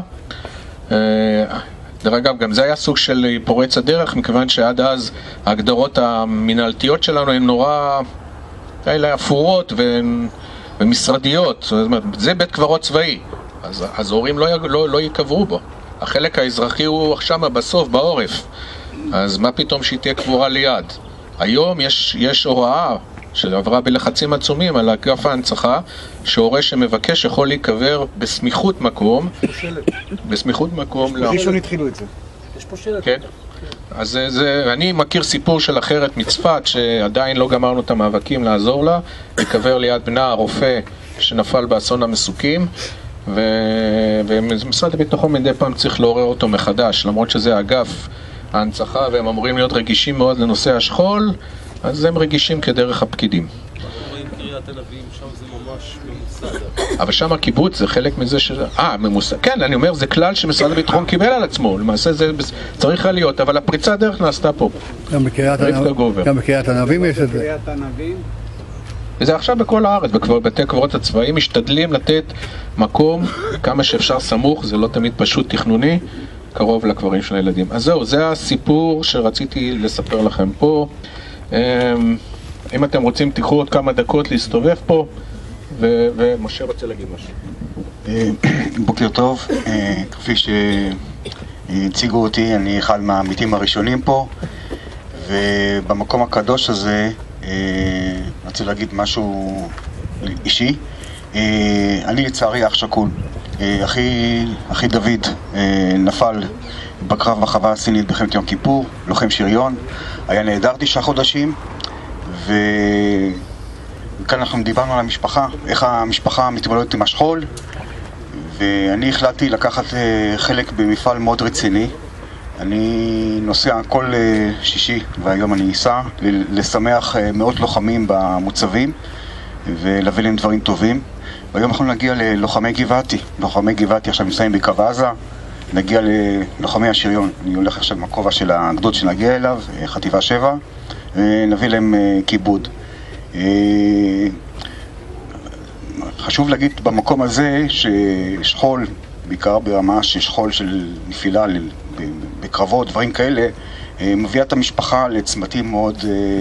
דרך אגב, גם זה היה סוג של פורץ הדרך, מכיוון שעד אז ההגדרות המנהלתיות שלנו הן נורא כאלה אפורות ומשרדיות. זאת אומרת, זה בית קברות צבאי, אז, אז הורים לא, לא, לא יקברו בו. החלק האזרחי הוא עכשיו בסוף, בעורף. אז מה פתאום שהיא תהיה קבורה ליד? היום יש, יש הוראה שעברה בלחצים עצומים על אגף ההנצחה, שהורה שמבקש יכול להיקבר בסמיכות מקום, בסמיכות מקום. ראשון התחילו את זה. יש פה שאלה. כן. אז זה, זה, אני מכיר סיפור של אחרת מצפת, שעדיין לא גמרנו את המאבקים לעזור לה, להיקבר ליד בנה הרופא שנפל באסון המסוקים, ו... ומשרד הביטחון מדי פעם צריך לעורר אותו מחדש, למרות שזה אגף ההנצחה והם אמורים להיות רגישים מאוד לנושא השכול, אז הם רגישים כדרך הפקידים. רואים קריית הנביאים, שם זה ממש ממוסד. אבל שם הקיבוץ זה חלק מזה ש... אה, ממוסד. כן, אני אומר, זה כלל שמשרד הביטחון קיבל על עצמו, למעשה זה צריך להיות, אבל הפריצה דרך נעשתה פה. גם בקריית הנביאים יש את זה. קריית הנביאים? וזה עכשיו בכל הארץ, בבתי קברות הצבאיים משתדלים לתת מקום כמה שאפשר סמוך, זה לא תמיד פשוט תכנוני, קרוב לקברים של הילדים. אז זהו, זה הסיפור שרציתי לספר לכם פה. אם אתם רוצים, תיקחו עוד כמה דקות להסתובב פה, ומשה רוצה להגיד משהו. בוקר טוב, כפי שהציגו אותי, אני אחד מהעמיתים הראשונים פה, ובמקום הקדוש הזה אני רוצה להגיד משהו אישי. אני לצערי אח שכול. אחי, אחי דוד נפל בקרב בחווה הסינית במלחמת יום כיפור, לוחם שריון, היה נהדר תשעה חודשים, וכאן אנחנו דיברנו על המשפחה, איך המשפחה מתמודדת עם השכול, ואני החלטתי לקחת חלק במפעל מאוד רציני. אני נוסע כל שישי, והיום אני אסע, לשמח מאות לוחמים במוצבים ולהביא להם דברים טובים. והיום אנחנו נגיע ללוחמי גבעתי. לוחמי גבעתי עכשיו נמצאים בקו עזה, נגיע ללוחמי השריון. אני הולך עכשיו מהכובע של הגדוד שנגיע אליו, חטיבה שבע, ונביא להם כיבוד. חשוב להגיד במקום הזה ששכול, בעיקר ברמה של שכול של נפילה בקרבות, דברים כאלה, מביאה את המשפחה לצמתים מאוד,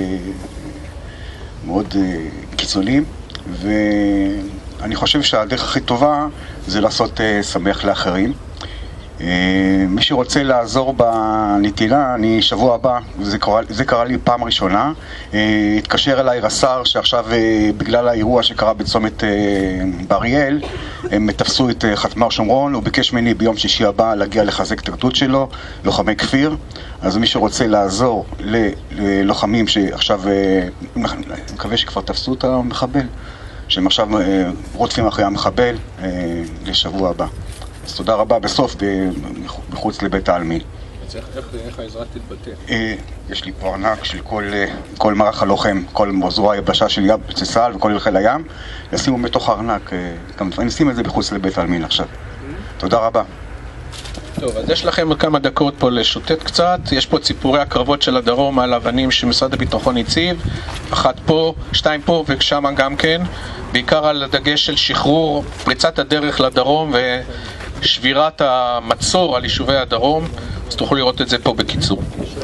מאוד קיצוניים, ואני חושב שהדרך הכי טובה זה לעשות שמח לאחרים. מי שרוצה לעזור בנתינה, אני שבוע הבא, זה קרה, זה קרה לי פעם ראשונה, התקשר אליי רס"ר שעכשיו בגלל האירוע שקרה בצומת באריאל, הם תפסו את חטמ"ר שומרון, הוא ביקש ממני ביום שישי הבא להגיע לחזק את הגדוד שלו, לוחמי כפיר. אז מי שרוצה לעזור ללוחמים שעכשיו, אני מקווה שכבר תפסו את המחבל, שהם עכשיו רודפים אחרי המחבל, לשבוע הבא. אז תודה רבה בסוף, מחוץ לבית העלמין. איך העזרה תתבטא? יש לי פה ארנק של כל מערך הלוחם, כל זרוע היבשה של צה"ל וכל חיל הים, ישימו בתוך הארנק, נשים את זה מחוץ לבית העלמין עכשיו. תודה רבה. טוב, אז יש לכם כמה דקות פה לשוטט קצת. יש פה ציפורי הקרבות של הדרום על אבנים שמשרד הביטחון הציב, אחת פה, שתיים פה ושם גם כן, בעיקר על הדגש של שחרור, פריצת הדרך לדרום ושבירת המצור על יישובי הדרום. אז תוכלו לראות את זה פה בקיצור.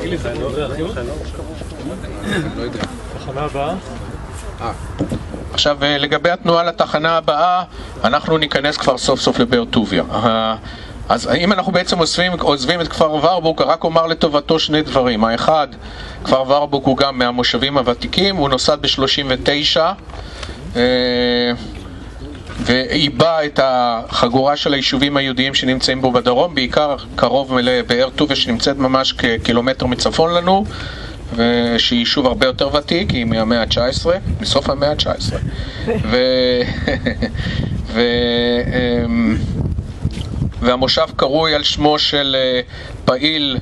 תחנה הבאה? עכשיו, לגבי התנועה לתחנה הבאה, אנחנו ניכנס כבר סוף סוף לבאר טוביה. אז אם אנחנו בעצם עוזבים, עוזבים את כפר ורבורג, רק אומר לטובתו שני דברים. האחד, כפר ורבורג הוא גם מהמושבים הוותיקים, הוא נוסד ב-שלושים ותשע, ואיבא את החגורה של היישובים היהודיים שנמצאים בו בדרום, בעיקר קרוב לבאר טוביה שנמצאת ממש כקילומטר מצפון לנו, ושהיא יישוב הרבה יותר ותיק, היא מהמאה ה-תשע עשרה, מסוף המאה ה-תשע עשרה. ו... ו... והמושב קרוי על שמו של פעיל,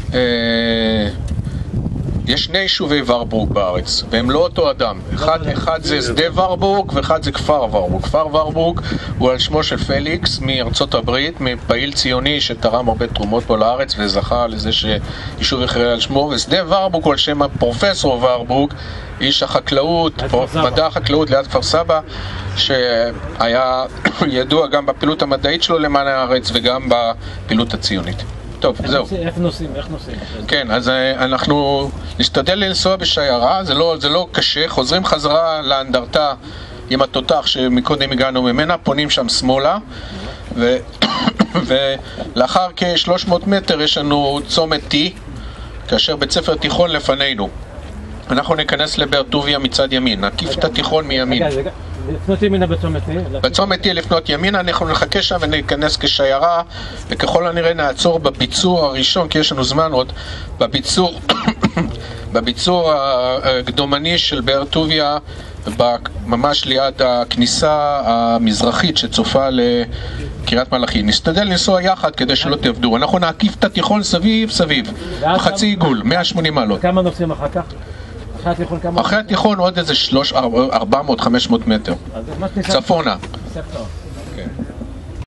יש שני יישובי ורבורג בארץ, והם לא אותו אדם. אחד, אחד זה שדה ורבורג ואחד זה כפר ורבורג. כפר ורבורג הוא על שמו של פליקס מארצות הברית, מפעיל ציוני שתרם הרבה תרומות פה לארץ וזכה לזה שיישוב יכרה על שמו, ושדה ורבורג הוא על שם הפרופסור ורבורג, איש החקלאות, מדע החקלאות ליד כפר סבא, שהיה ידוע גם בפעילות המדעית שלו למען הארץ וגם בפעילות הציונית. טוב, זהו. איך נוסעים? איך נוסעים? כן, אז אנחנו נשתדל לנסוע בשיירה, זה לא, זה לא קשה, חוזרים חזרה לאנדרטה עם התותח שמקודם הגענו ממנה, פונים שם שמאלה, ו... ולאחר כ-שלוש מאות מטר יש לנו צומת T, כאשר בית ספר תיכון לפנינו. אנחנו ניכנס לבאר טוביה מצד ימין, נקיף את התיכון מימין. לפנות ימינה בצומת T? בצומת T לפנות ימינה, אנחנו נחכה שם וניכנס כשיירה, וככל הנראה נעצור בביצור הראשון, כי יש לנו זמן עוד, בביצור, בביצור הקדומני של באר טוביה, ממש ליד הכניסה המזרחית שצופה לקריית מלאכי. נסתדל לנסוע יחד כדי שלא תעבדו. אנחנו נעקיף את התיכון סביב סביב, חצי עיגול, מאה ושמונים מעלות. כמה נוסעים אחר כך? אחרי התיכון כמה? אחרי התיכון עוד איזה ארבע מאות חמש מאות מטר. צפונה.